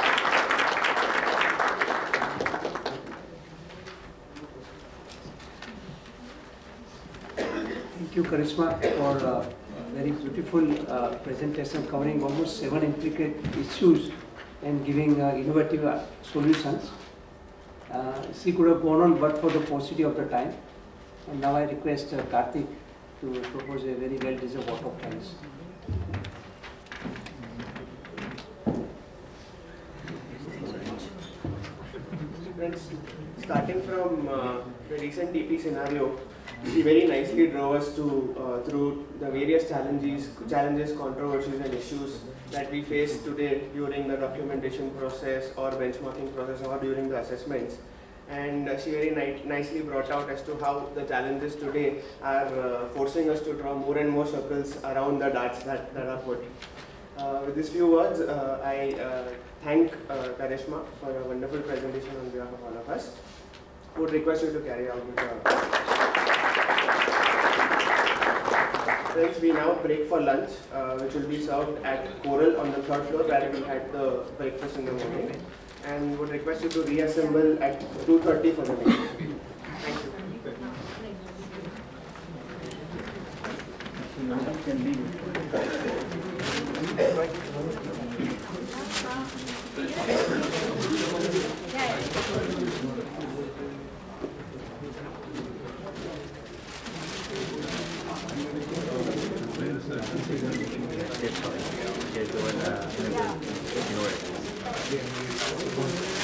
Thank you, Karishma, for a very beautiful presentation covering almost 7 intricate issues and giving innovative solutions. She could have gone on but for the paucity of the time. And now I request Karthik to propose a very well-deserved vote of thanks. Friends, starting from the recent TP scenario, he very nicely drove us through the various challenges, controversies and issues that we face today during the documentation process or benchmarking process or during the assessments. And she very nicely brought out as to how the challenges today are forcing us to draw more and more circles around the darts that are put. With these few words, I thank Karishma for a wonderful presentation on behalf of all of us. I would request you to carry out with the Friends, we now break for lunch, which will be served at Coral on the 3rd floor where we had the breakfast in the morning, and would request you to reassemble at 2:30 for the meeting. Thank you. Here's the one,